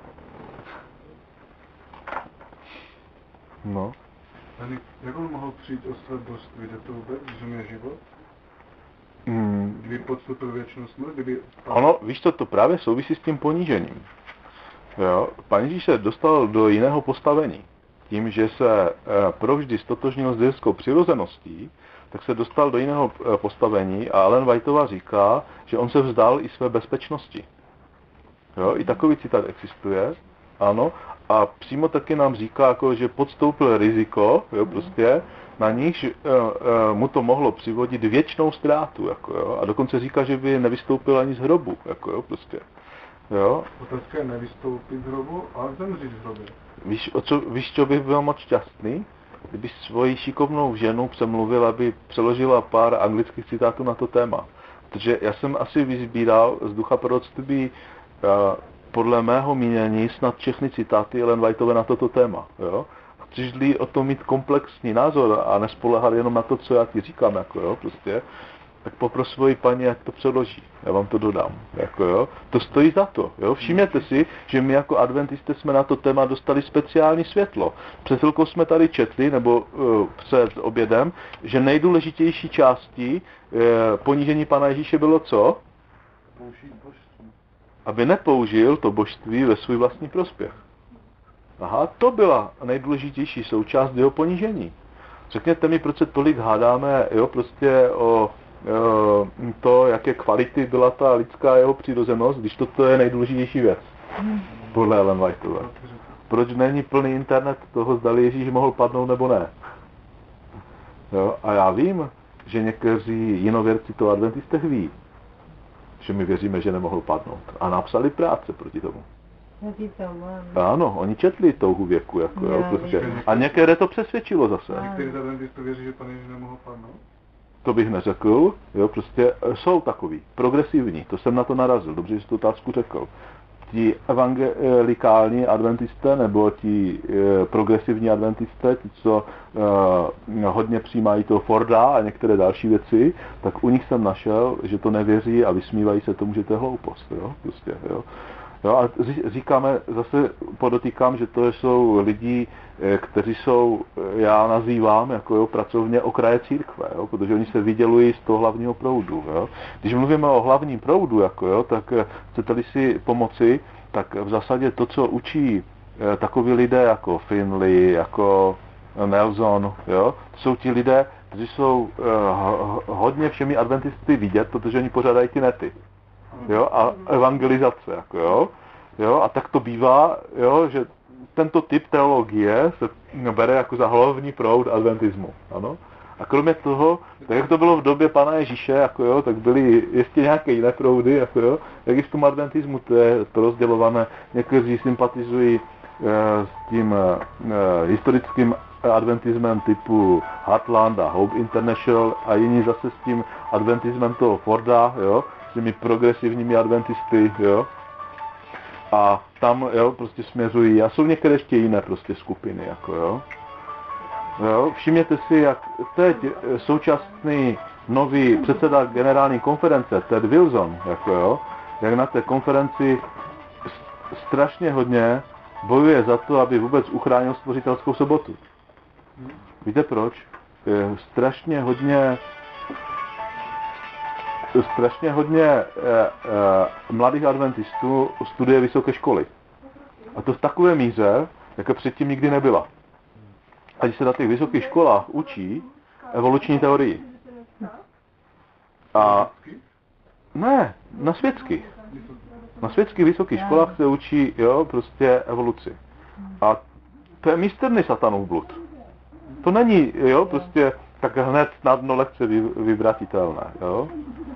No. Jak on mohl přijít o své božství? Jde to vůbec, že mě život? Hmm. Kdyby podstoupil věčnou smrt? Kdyby... Ono, víš to, to právě souvisí s tím ponížením. Jo, Pán Ježíš se dostal do jiného postavení. Tím, že se e, provždy stotožnil s lidskou přirozeností, tak se dostal do jiného e, postavení a Ellen Whiteová říká, že on se vzdal i své bezpečnosti. Jo, i takový citát existuje, ano, a přímo taky nám říká, jako, že podstoupil riziko, jo, prostě, na níž e, e, mu to mohlo přivodit věčnou ztrátu, jako, jo, a dokonce říká, že by nevystoupil ani z hrobu, jako, jo, prostě. Jo? Otázka je nevystoupit z hrobu, ale zemřít v hrobě. Víš, o co, víš, co bych byl moc šťastný? Kdyby svoji šikovnou ženu přemluvil, aby přeložila pár anglických citátů na to téma. Protože já jsem asi vyzbíral z ducha proroctví podle mého mínění snad všechny citáty Ellen Whiteové na toto téma. Jo? A chceš-li o tom mít komplexní názor a nespoléhat jenom na to, co já ti říkám, jako, jo, prostě, tak popros svoji paní, ať to předloží. Já vám to dodám. Jako, jo. To stojí za to. Jo. Všimněte si, že my jako adventisté jsme na to téma dostali speciální světlo. Před chvilkou jsme tady četli, nebo uh, před obědem, že nejdůležitější částí uh, ponížení Pana Ježíše bylo co? Aby nepoužil to božství ve svůj vlastní prospěch. Aha, to byla nejdůležitější součást jeho ponížení. Řekněte mi, proč se tolik hádáme, jo, prostě o to, jaké kvality byla ta lidská jeho přirozenost, když toto je nejdůležitější věc. Podle Ellen Whiteové. Proč není plný internet toho, zdali Ježíš mohl padnout nebo ne? Jo? A já vím, že někteří jinověrci to adventistech ví, že my věříme, že nemohl padnout. A napsali práce proti tomu. Ano, oni četli touhu věku. Jako, jo, prostě. A některé to přesvědčilo zase. Někteří z adventistů věří, že Pan Ježíš nemohl padnout? To bych neřekl, jo, prostě jsou takový, progresivní, to jsem na to narazil, dobře, že jsi tu otázku řekl. ti evangelikální adventisté nebo ti e, progresivní adventisté, ti, co e, hodně přijímají toho Forda a některé další věci, tak u nich jsem našel, že to nevěří a vysmívají se tomu, že to je hloupost. Jo? Prostě, jo? Jo, a říkáme, zase podotýkám, že to jsou lidi, kteří jsou, já nazývám jako jo, pracovně okraje církve, jo, protože oni se vydělují z toho hlavního proudu. Jo. Když mluvíme o hlavním proudu, jako, jo, tak chcete-li si pomoci, tak v zásadě to, co učí takoví lidé jako Finley, jako Nelson, jo, to jsou ti lidé, kteří jsou uh, hodně všemi adventisty vidět, protože oni pořádají ty nety. Jo, a evangelizace, jako jo, jo, a tak to bývá, jo, že tento typ teologie se bere jako za hlavní proud adventismu, ano. A kromě toho, tak jak to bylo v době Pana Ježíše, jako jo, tak byly ještě nějaké jiné proudy, jako jo, jak i v tom adventismu to je to rozdělované, někteří sympatizují e, s tím e, historickým adventismem typu Heartland a Hope International a jiní zase s tím adventismem toho Forda, jo, s těmi progresivními adventisty, jo. A tam, jo, prostě směřují, a jsou některé ještě jiné prostě skupiny, jako jo. Jo, všimněte si, jak teď současný nový předseda generální konference, Ted Wilson, jako jo, jak na té konferenci strašně hodně bojuje za to, aby vůbec uchránil stvořitelskou sobotu. Víte proč? Je strašně hodně strašně hodně eh, eh, mladých adventistů studuje vysoké školy. A to v takové míře, jaké předtím nikdy nebyla. A když se na těch vysokých školách učí evoluční teorii. A ne, na světských. Na světských vysokých školách se učí, jo, prostě evoluci. A to je mistrný satanův blud. To není, jo, prostě tak hned snadno lehce vyvratitelné, jo.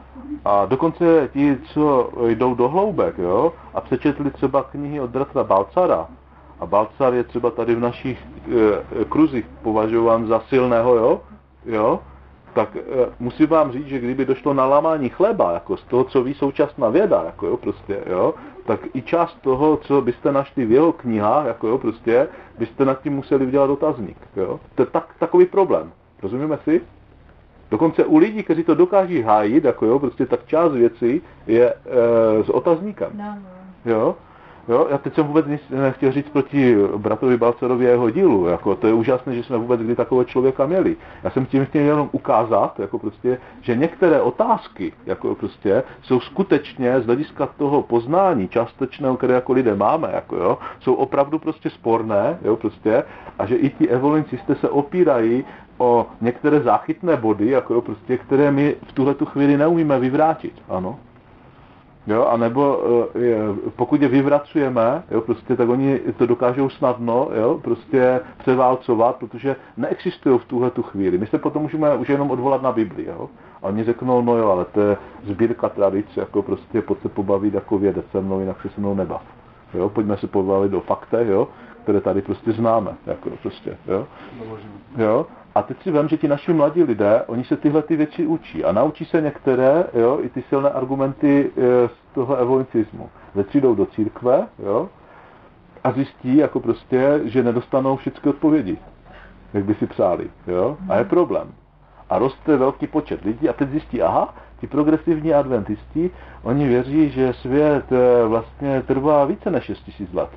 A dokonce ti, co jdou do hloubek, jo, a přečetli třeba knihy od bratra Balcara, a Balcar je třeba tady v našich e, kruzích považován za silného, jo, jo, tak e, musím vám říct, že kdyby došlo na lámání chleba, jako z toho, co ví současná věda, jako jo, prostě, jo, tak i část toho, co byste našli v jeho knihách, jako jo, prostě, byste nad tím museli udělat otazník, jo. To je tak, takový problém, rozumíme si? Dokonce u lidí, kteří to dokáží hájit, jako jo, prostě tak část věcí je e, s otazníkem. No, no. Jo? Jo? Já teď jsem vůbec nic nechtěl říct proti bratrovi Balcerovi a jeho dílu. Jako, to je úžasné, že jsme vůbec kdy takového člověka měli. Já jsem tím chtěl jenom ukázat, jako prostě, že některé otázky jako prostě, jsou skutečně z hlediska toho poznání částečného, které jako lidé máme, jako, jo, jsou opravdu prostě sporné, jo, prostě, a že i ti evoluencisté se opírají o některé záchytné body, jako jo, prostě, které my v tuhletu chvíli neumíme vyvrátit, ano. Jo, a nebo je, pokud je vyvracujeme, jo, prostě, tak oni to dokážou snadno, jo, prostě převálcovat, protože neexistují v tuhletu chvíli. My se potom můžeme už jenom odvolat na Bibli, jo. A oni řeknou, no jo, ale to je sbírka tradic, jako prostě pojď se pobavit jako vědec se mnou, jinak se se mnou nebav. Jo, pojďme se pobavit o faktech, jo, které tady prostě známe, jako prostě, jo. Jo. A teď si vem, že ti naši mladí lidé, oni se tyhle ty věci učí a naučí se některé, jo, i ty silné argumenty e, z toho evoluencismu. Přijdou do církve, jo, a zjistí, jako prostě, že nedostanou všechny odpovědi, jak by si přáli, jo, a je problém. A roste velký počet lidí a teď zjistí, aha, ti progresivní adventisti, oni věří, že svět e, vlastně trvá více než šest tisíc let.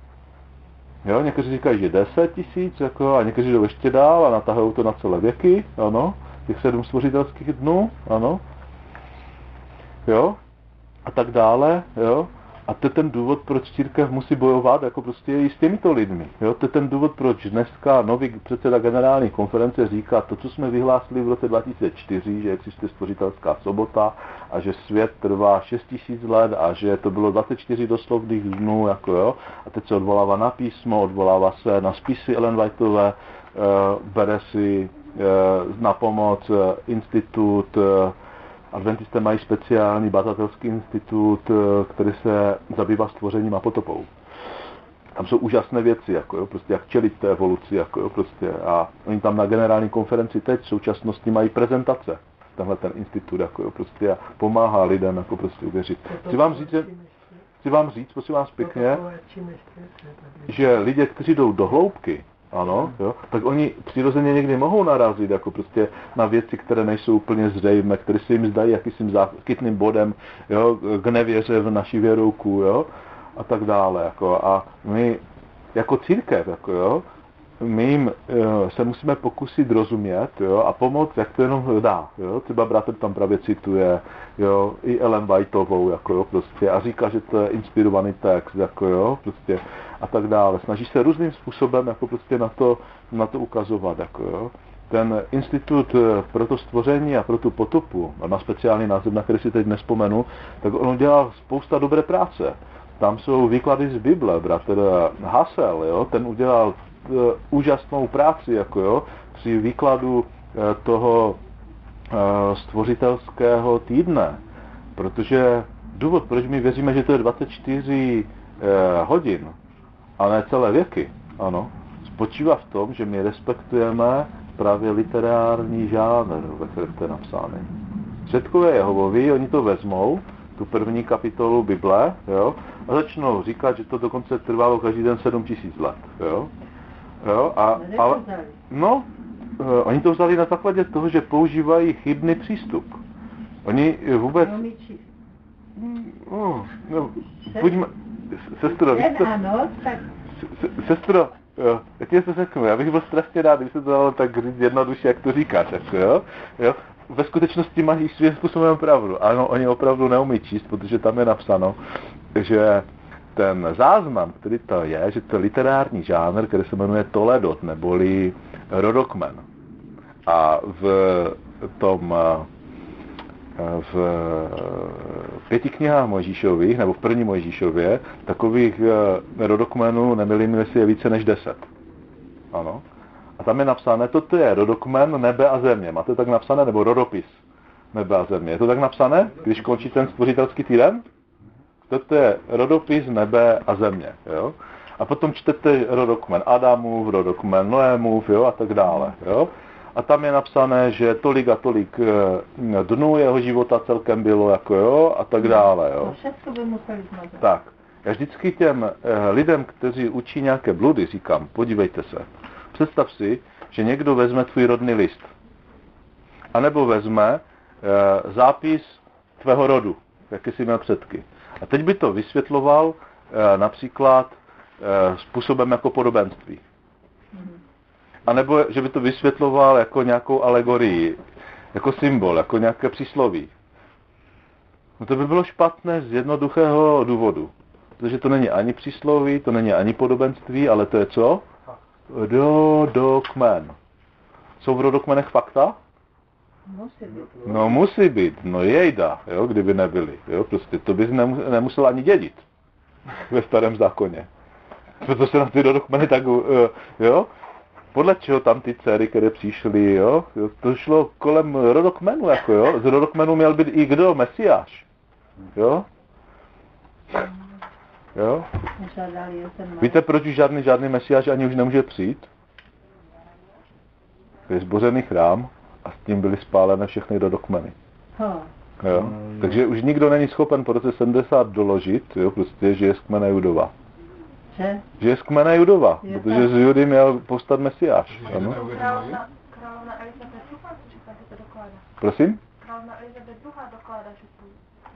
Jo, někteří říkají, že deset tisíc, jako, a někteří jdou ještě dál a natahují to na celé věky, ano, těch sedm stvořitelských dnů, ano, jo, a tak dále, jo, a to je ten důvod, proč církev musí bojovat, jako prostě i s těmito lidmi, jo, to je ten důvod, proč dneska nový předseda generální konference říká to, co jsme vyhlásili v roce dva tisíce čtyři, že existuje stvořitelská sobota a že svět trvá šest tisíc let a že to bylo dvacet čtyři doslovných dnů, jako jo, a teď se odvolává na písmo, odvolává se na spisy Ellen Whiteové, e, bere si e, na pomoc e, institut, e, adventisté mají speciální badatelský institut, který se zabývá stvořením a potopou. Tam jsou úžasné věci, jako jo, prostě jak čelit té evoluci, jako jo, prostě. A oni tam na generální konferenci teď v současnosti mají prezentace. Tenhle ten institut, jako jo, prostě a pomáhá lidem, jako prostě uvěřit. Chci vám říct, že chci vám říct, prosím vás pěkně, že lidé, kteří jdou do hloubky, ano, jo, tak oni přirozeně někdy mohou narazit jako prostě na věci, které nejsou úplně zřejmé, které se jim zdají jakýmsi záchytným bodem, jo, k nevěře v naši věrouku, jo, a tak dále, jako, a my jako církev, jako, jo, my jim jo, se musíme pokusit rozumět, jo, a pomoct, jak to jenom dá, jo, třeba bratr tam právě cituje, jo, i Ellen Whiteovou, jako, jo, prostě, a říká, že to je inspirovaný text, jako, jo, prostě, a tak dále. Snaží se různým způsobem, jako, prostě na to, na to ukazovat, jako, jo. Ten institut pro to stvoření a pro tu potopu, a na speciální název, na který si teď nespomenu, tak on dělá spousta dobré práce. Tam jsou výklady z Bible, bratr Hassel, jo, ten udělal uh, úžasnou práci, jako, jo, při výkladu uh, toho uh, stvořitelského týdne, protože důvod, proč my věříme, že to je dvacet čtyři uh, hodin, a ne celé věky, ano, spočívá v tom, že my respektujeme právě literární žánr, ve kterém to je napsáno. Předkové Jehovovi, oni to vezmou, tu první kapitolu Bible, jo, a začnou říkat, že to dokonce trvalo každý den sedm tisíc let, jo. Jo, a, ale, no, uh, oni to vzali na základě toho, že používají chybný přístup. Oni vůbec... No, no, pojďme, sestro, víte... Sestro, jo, já ti to řeknu, já bych byl strašně rád, kdyby se to dalo tak říct jednoduše, jak to říkáš, jako, jo, jo. Ve skutečnosti mají svým způsobem pravdu. Ano, oni opravdu neumí číst, protože tam je napsáno, že ten záznam, který to je, že to je literární žánr, který se jmenuje Toledot, neboli rodokmen. A v tom v pěti knihách Mojžíšových, nebo v první Mojžíšově, takových rodokmenů, nemilím si, je více než deset. Ano. A tam je napsané, toto je rodokmen nebe a země. Máte tak napsané, nebo rodopis nebe a země. Je to tak napsané, když končí ten stvořitelský týden? Toto je rodopis nebe a země. Jo? A potom čtete rodokmen Adamův, rodokmen Noémův, jo, a tak dále. Jo? A tam je napsané, že tolik a tolik dnů jeho života celkem bylo, jako, jo, a tak dále. Jo? Všechno by museli zmazat. Tak. Já vždycky těm lidem, kteří učí nějaké bludy, říkám, podívejte se. Představ si, že někdo vezme tvůj rodný list. A nebo vezme e, zápis tvého rodu, jaké jsi měl předky. A teď by to vysvětloval e, například e, způsobem jako podobenství. A nebo že by to vysvětloval jako nějakou alegorii, jako symbol, jako nějaké přísloví. No to by bylo špatné z jednoduchého důvodu. Protože to není ani přísloví, to není ani podobenství, ale to je co? Rodokmen. Jsou v rodokmenech fakta? Musí být. No musí být, no jejda, jo, kdyby nebyly. Jo, prostě to bys nemusel ani dědit ve starém zákoně. Protože se na ty rodokmeny tak, jo, podle čeho tam ty dcery, které přišly, jo, to šlo kolem rodokmenu, jako jo, z rodokmenu měl být i kdo? Mesiáš, jo. Jo? Víte, proč už žádný, žádný mesiáš ani už nemůže přijít? Je zbořený chrám a s tím byly spálené všechny rodokmeny. Jo? Takže už nikdo není schopen po roce sedmdesát doložit, jo, prostě, že je z kmene Judova. Že? Že je z kmene Judova, je protože tak. Z Judy měl povstat mesiáš. Ano? Královna Elizabeth druhá, říká, že to dokládá. Prosím? Královna Elizabeth druhá dokládá, že to...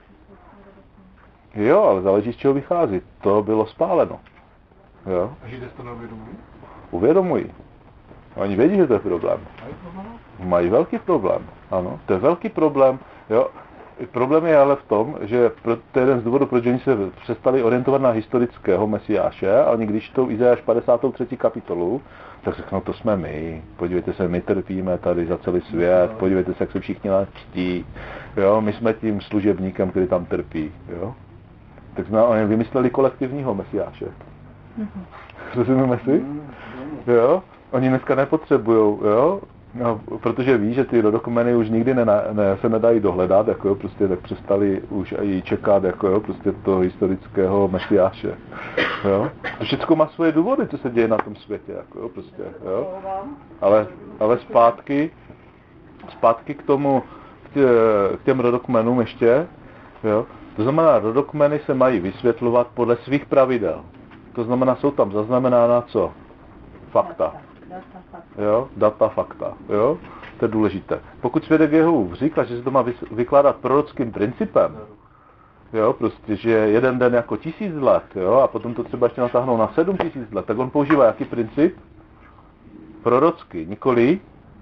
Jo, ale záleží, z čeho vychází. To bylo spáleno. Jo? A Židé to neuvědomují? Uvědomují. Oni vědí, že to je problém. Mají velký problém. Ano, to je velký problém. Jo? Problém je ale v tom, že to je jeden z důvodů, proč oni se přestali orientovat na historického mesiáše a oni když čtou Izajáš padesátou třetí kapitolu, tak řeknou, to jsme my. Podívejte se, my trpíme tady za celý svět, podívejte se, jak se všichni nás ctí. Jo? My jsme tím služebníkem, který tam trpí. Jo? Tak jsme oni vymysleli kolektivního mesiáše. Rozumíme si? Jo? Oni dneska nepotřebujou, jo? No, protože ví, že ty rodokmeny už nikdy ne, ne, se nedají dohledat, jako jo, prostě tak přestali už i čekat, jako jo, prostě toho historického mesiáše, jo. Všechno má svoje důvody, co se děje na tom světě, jako jo, prostě, jo. Ale, ale zpátky, zpátky k tomu, k, tě, k těm rodokmenům ještě, jo. To znamená, rodokmeny se mají vysvětlovat podle svých pravidel. To znamená, jsou tam zaznamenána co? Fakta. Jo? Data, fakta. Jo? To je důležité. Pokud svědek Jehův říká, že se to má vykládat prorockým principem, jo, prostě, že jeden den jako tisíc let, jo, a potom to třeba ještě natáhnou na sedm tisíc let, tak on používá jaký princip? Prorocký, nikoli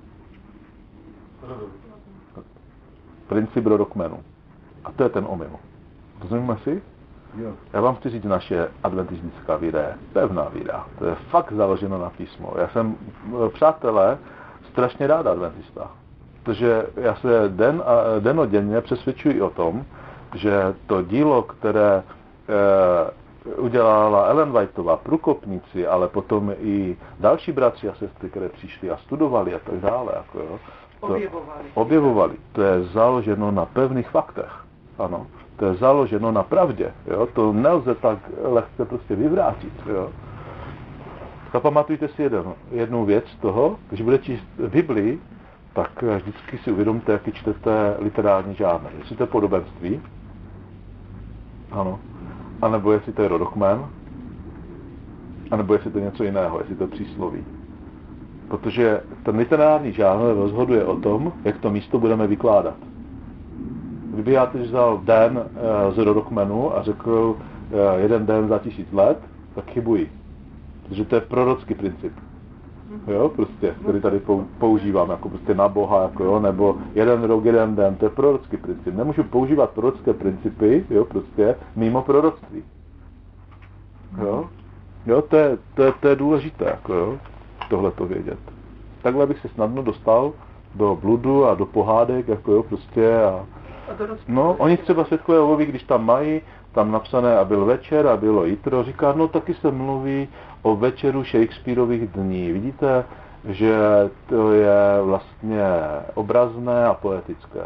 princip rodokmenu. A to je ten omyl. Rozumíme si? Jo. Já vám chci říct, naše adventistická víra je pevná víra. To je fakt založeno na písmo. Já jsem, přátelé, strašně rád adventista. Protože já se den a, denodenně přesvědčuji o tom, že to dílo, které e, udělala Ellen Whiteová, průkopníci, ale potom i další bratři a sestry, které přišli a studovali a tak dále, jako jo, to Objevovali. objevovali. To je založeno na pevných faktech. Ano. To je založeno na pravdě. Jo? To nelze tak lehce prostě vyvrátit. Jo? Zapamatujte si jeden, jednu věc z toho, když budete číst Biblii, tak vždycky si uvědomte, jaký čtete literární žánr. Jestli to je podobenství, ano, anebo jestli to je rodokmen, anebo jestli to je něco jiného, jestli to je přísloví. Protože ten literární žánr rozhoduje o tom, jak to místo budeme vykládat. Kdyby já teď vzal den e, z rodokmenu a řekl e, jeden den za tisíc let, tak chybuji. Protože to je prorocký princip. Jo, prostě, který tady používám, jako prostě na Boha, jako jo, nebo jeden rok, jeden den, to je prorocký princip. Nemůžu používat prorocké principy, jo, prostě, mimo proroctví. Jo, jo, to je, to je, to je důležité, jako jo, tohleto vědět. Takhle bych se snadno dostal do bludu a do pohádek, jako jo, prostě a no, oni třeba svědkové Jehovovi, když tam mají, tam napsané a byl večer a bylo jitro, říká, no taky se mluví o večeru Shakespeareových dní. Vidíte, že to je vlastně obrazné a poetické.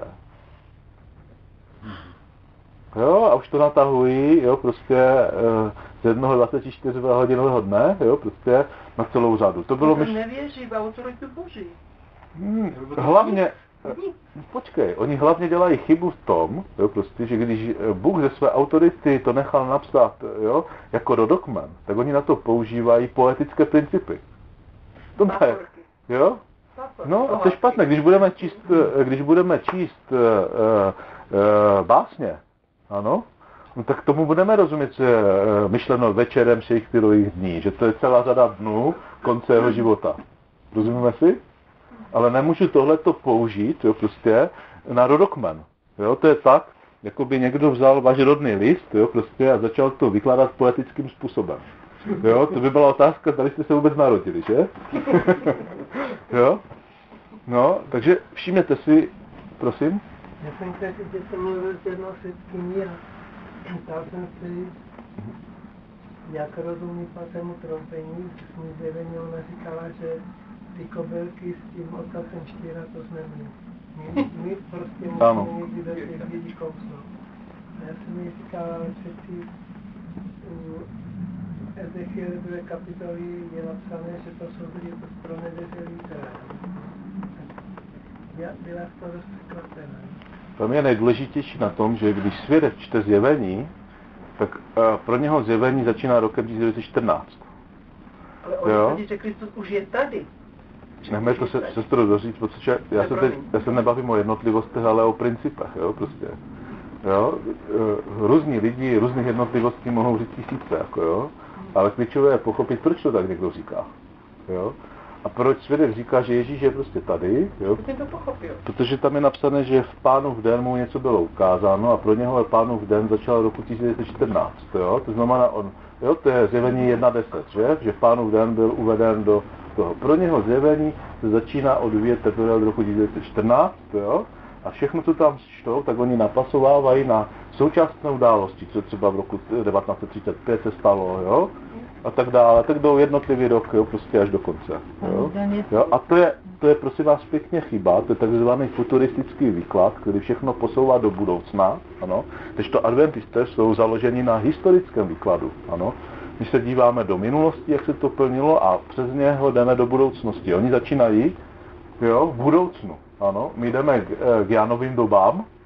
Jo, a už to natahují, jo, prostě z jednoho dvaceti čtyř hodinového dne, jo, prostě na celou řadu. To bylo myš... nevěří v autoritu Boží. Hmm, hlavně... Počkej, oni hlavně dělají chybu v tom, jo, prostě, že když Bůh ze své autority to nechal napsat, jo, jako rodokmen, tak oni na to používají poetické principy. To je, jo? No a to je špatné, když budeme číst, když budeme číst uh, uh, básně, ano, no, tak tomu budeme rozumět, že uh, myšleno večerem Shakespeareových dní, že to je celá řada dnů konce jeho života. Rozumíme si? Ale nemůžu tohleto použít, jo, prostě na rodokmen. Jo, to je tak, jako by někdo vzal váš rodný list, jo, prostě a začal to vykládat poetickým způsobem. Jo, to by byla otázka, zda jste se vůbec narodili, že? Jo? No, takže všimněte si, prosím. Já jsem chtěl říct, že jsem mluvil s jednou svědkyní a ptal jsem se, jak rozumí svatému trompení, s ní zjevení, ona říkala, že ty kobylky s tím ocasem štíra, to jsme my. My, my prostě musíme někdy do těch lidí kousnout. A já jsem jí říkala, ale přeci u Ezechiel druhé kapitoly je napsané, že to jsou lidi pro nevěřilý terén. Já byla z toho dost překvapená. Tam je nejdůležitější na tom, že když svědek čte zjevení, tak uh, pro něho zjevení začíná rokem tisíc devět set čtrnáct. Ale oni tvrdí, že Kristus už je tady. Nechme to se, sestro doříct, protože já se, teď, já se nebavím o jednotlivostech, ale o principech, jo, prostě. Jo, různí lidi, různých jednotlivostí mohou říct tisíce, jako jo, ale klíčové je pochopit, proč to tak někdo říká, jo. A proč svědek říká, že Ježíš je prostě tady, jo, protože tam je napsané, že v Pánův den mu něco bylo ukázáno a pro něho je Pánův den začal roku tisíc devět set čtrnáct, jo, to znamená on, jo, to je zjevení jedna deset, že, že Pánův den byl uveden do toho. Pro něho zjevení se začíná odvíjet teprve od roku tisíc devět set čtrnáct, jo? A všechno, co tam čtou, tak oni napasovávají na současné události, co třeba v roku devatenáct set třicet pět se stalo, jo? A tak dále, tak jdou jednotlivý rok, jo, prostě až do konce. Jo? Jo? A to je, to je prosím vás pěkně chyba, to je takzvaný futuristický výklad, který všechno posouvá do budoucna, ano? Tež to adventisté jsou založeni na historickém výkladu, ano? My se díváme do minulosti, jak se to plnilo, a přes něho jdeme do budoucnosti. Oni začínají, jo, v budoucnu, ano. My jdeme k, k Janovým dobám,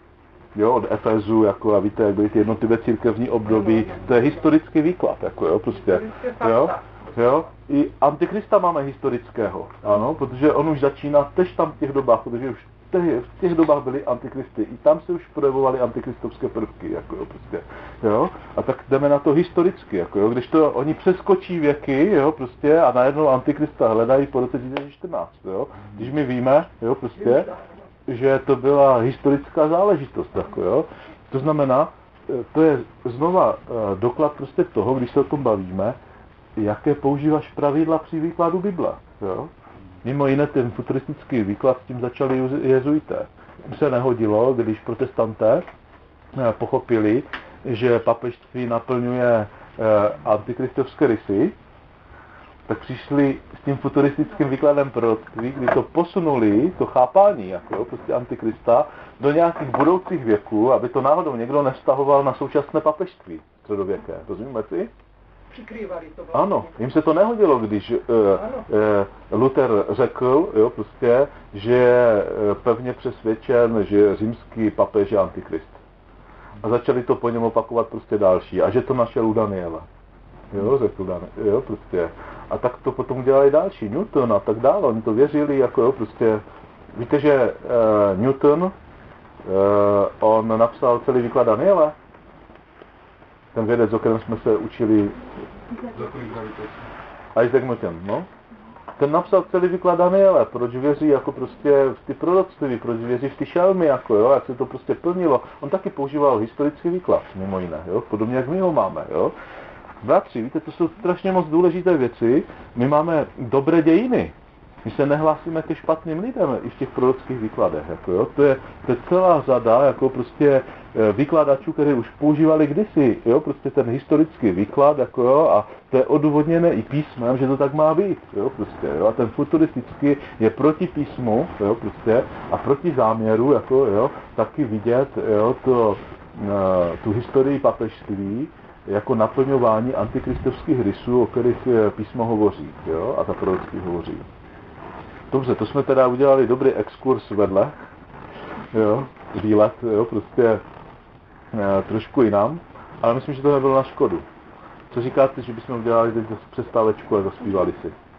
jo, od Efezu, jako a víte, jak byly ty jednotlivé církevní období, to je historický výklad, jako jo, prostě, jo, jo, i Antikrista máme historického, ano, protože on už začíná tež tam v těch dobách, protože už v těch dobách byly antikristy, i tam se už projevovaly antikristovské prvky, jako jo, prostě, jo, a tak jdeme na to historicky, jako jo, když to oni přeskočí věky, jo, prostě, a najednou antikrista hledají po roce dva tisíce čtrnáct, jo, když my víme, jo, prostě, že to byla historická záležitost, jako jo, to znamená, to je znova doklad prostě toho, když se o tom bavíme, jaké používáš pravidla při výkladu Bible, jo. Mimo jiné ten futuristický výklad s tím začali jezuité. Se nehodilo, když protestanté pochopili, že papežství naplňuje antikristovské rysy, tak přišli s tím futuristickým výkladem proroctví, kdy to posunuli, to chápání, jako jo, prostě antikrista, do nějakých budoucích věků, aby to náhodou někdo nevztahoval na současné papežství středověké. Rozumíme si? Přikrývali to vlastně. Ano, jim se to nehodilo, když uh, uh, Luther řekl, jo, prostě, že je pevně přesvědčen, že římský papež je antikrist. A začali to po něm opakovat prostě další. A že to našel u Daniela. Jo, řekl Daniel, jo, prostě. A tak to potom dělali další, Newton a tak dále. Oni to věřili, jako jo, prostě. Víte, že uh, Newton, uh, on napsal celý výklad Daniela. Ten vědec, o kterém jsme se učili, Isaac Newton, no. Ten napsal celý výklad Daniele, proč věří jako prostě v ty proroctví, proč věří v ty šelmy, jako jo, jak se to prostě plnilo. On taky používal historický výklad, mimo jiné, jo, podobně jak my ho máme, jo. Bratři, víte, to jsou strašně moc důležité věci, my máme dobré dějiny. My se nehlásíme ke špatným lidem i v těch prorockých výkladech, jako jo. To je, to je celá řada, jako prostě výkladačů, které už používali kdysi, jo, prostě ten historický výklad, jako jo, a to je odůvodněné i písmem, že to tak má být, jo, prostě, jo, a ten futuristický je proti písmu, jo, prostě, a proti záměru, jako jo, taky vidět, jo, to, tu historii papežství, jako naplňování antikristovských rysů, o kterých písmo hovoří, jo, a ta prorocky hovoří. Dobře, to jsme teda udělali dobrý exkurs vedle, jo, výlet, jo, prostě e, trošku jinam, ale myslím, že to nebylo na škodu. Co říkáte, že bychom udělali teď přestávečku a zaspívali si?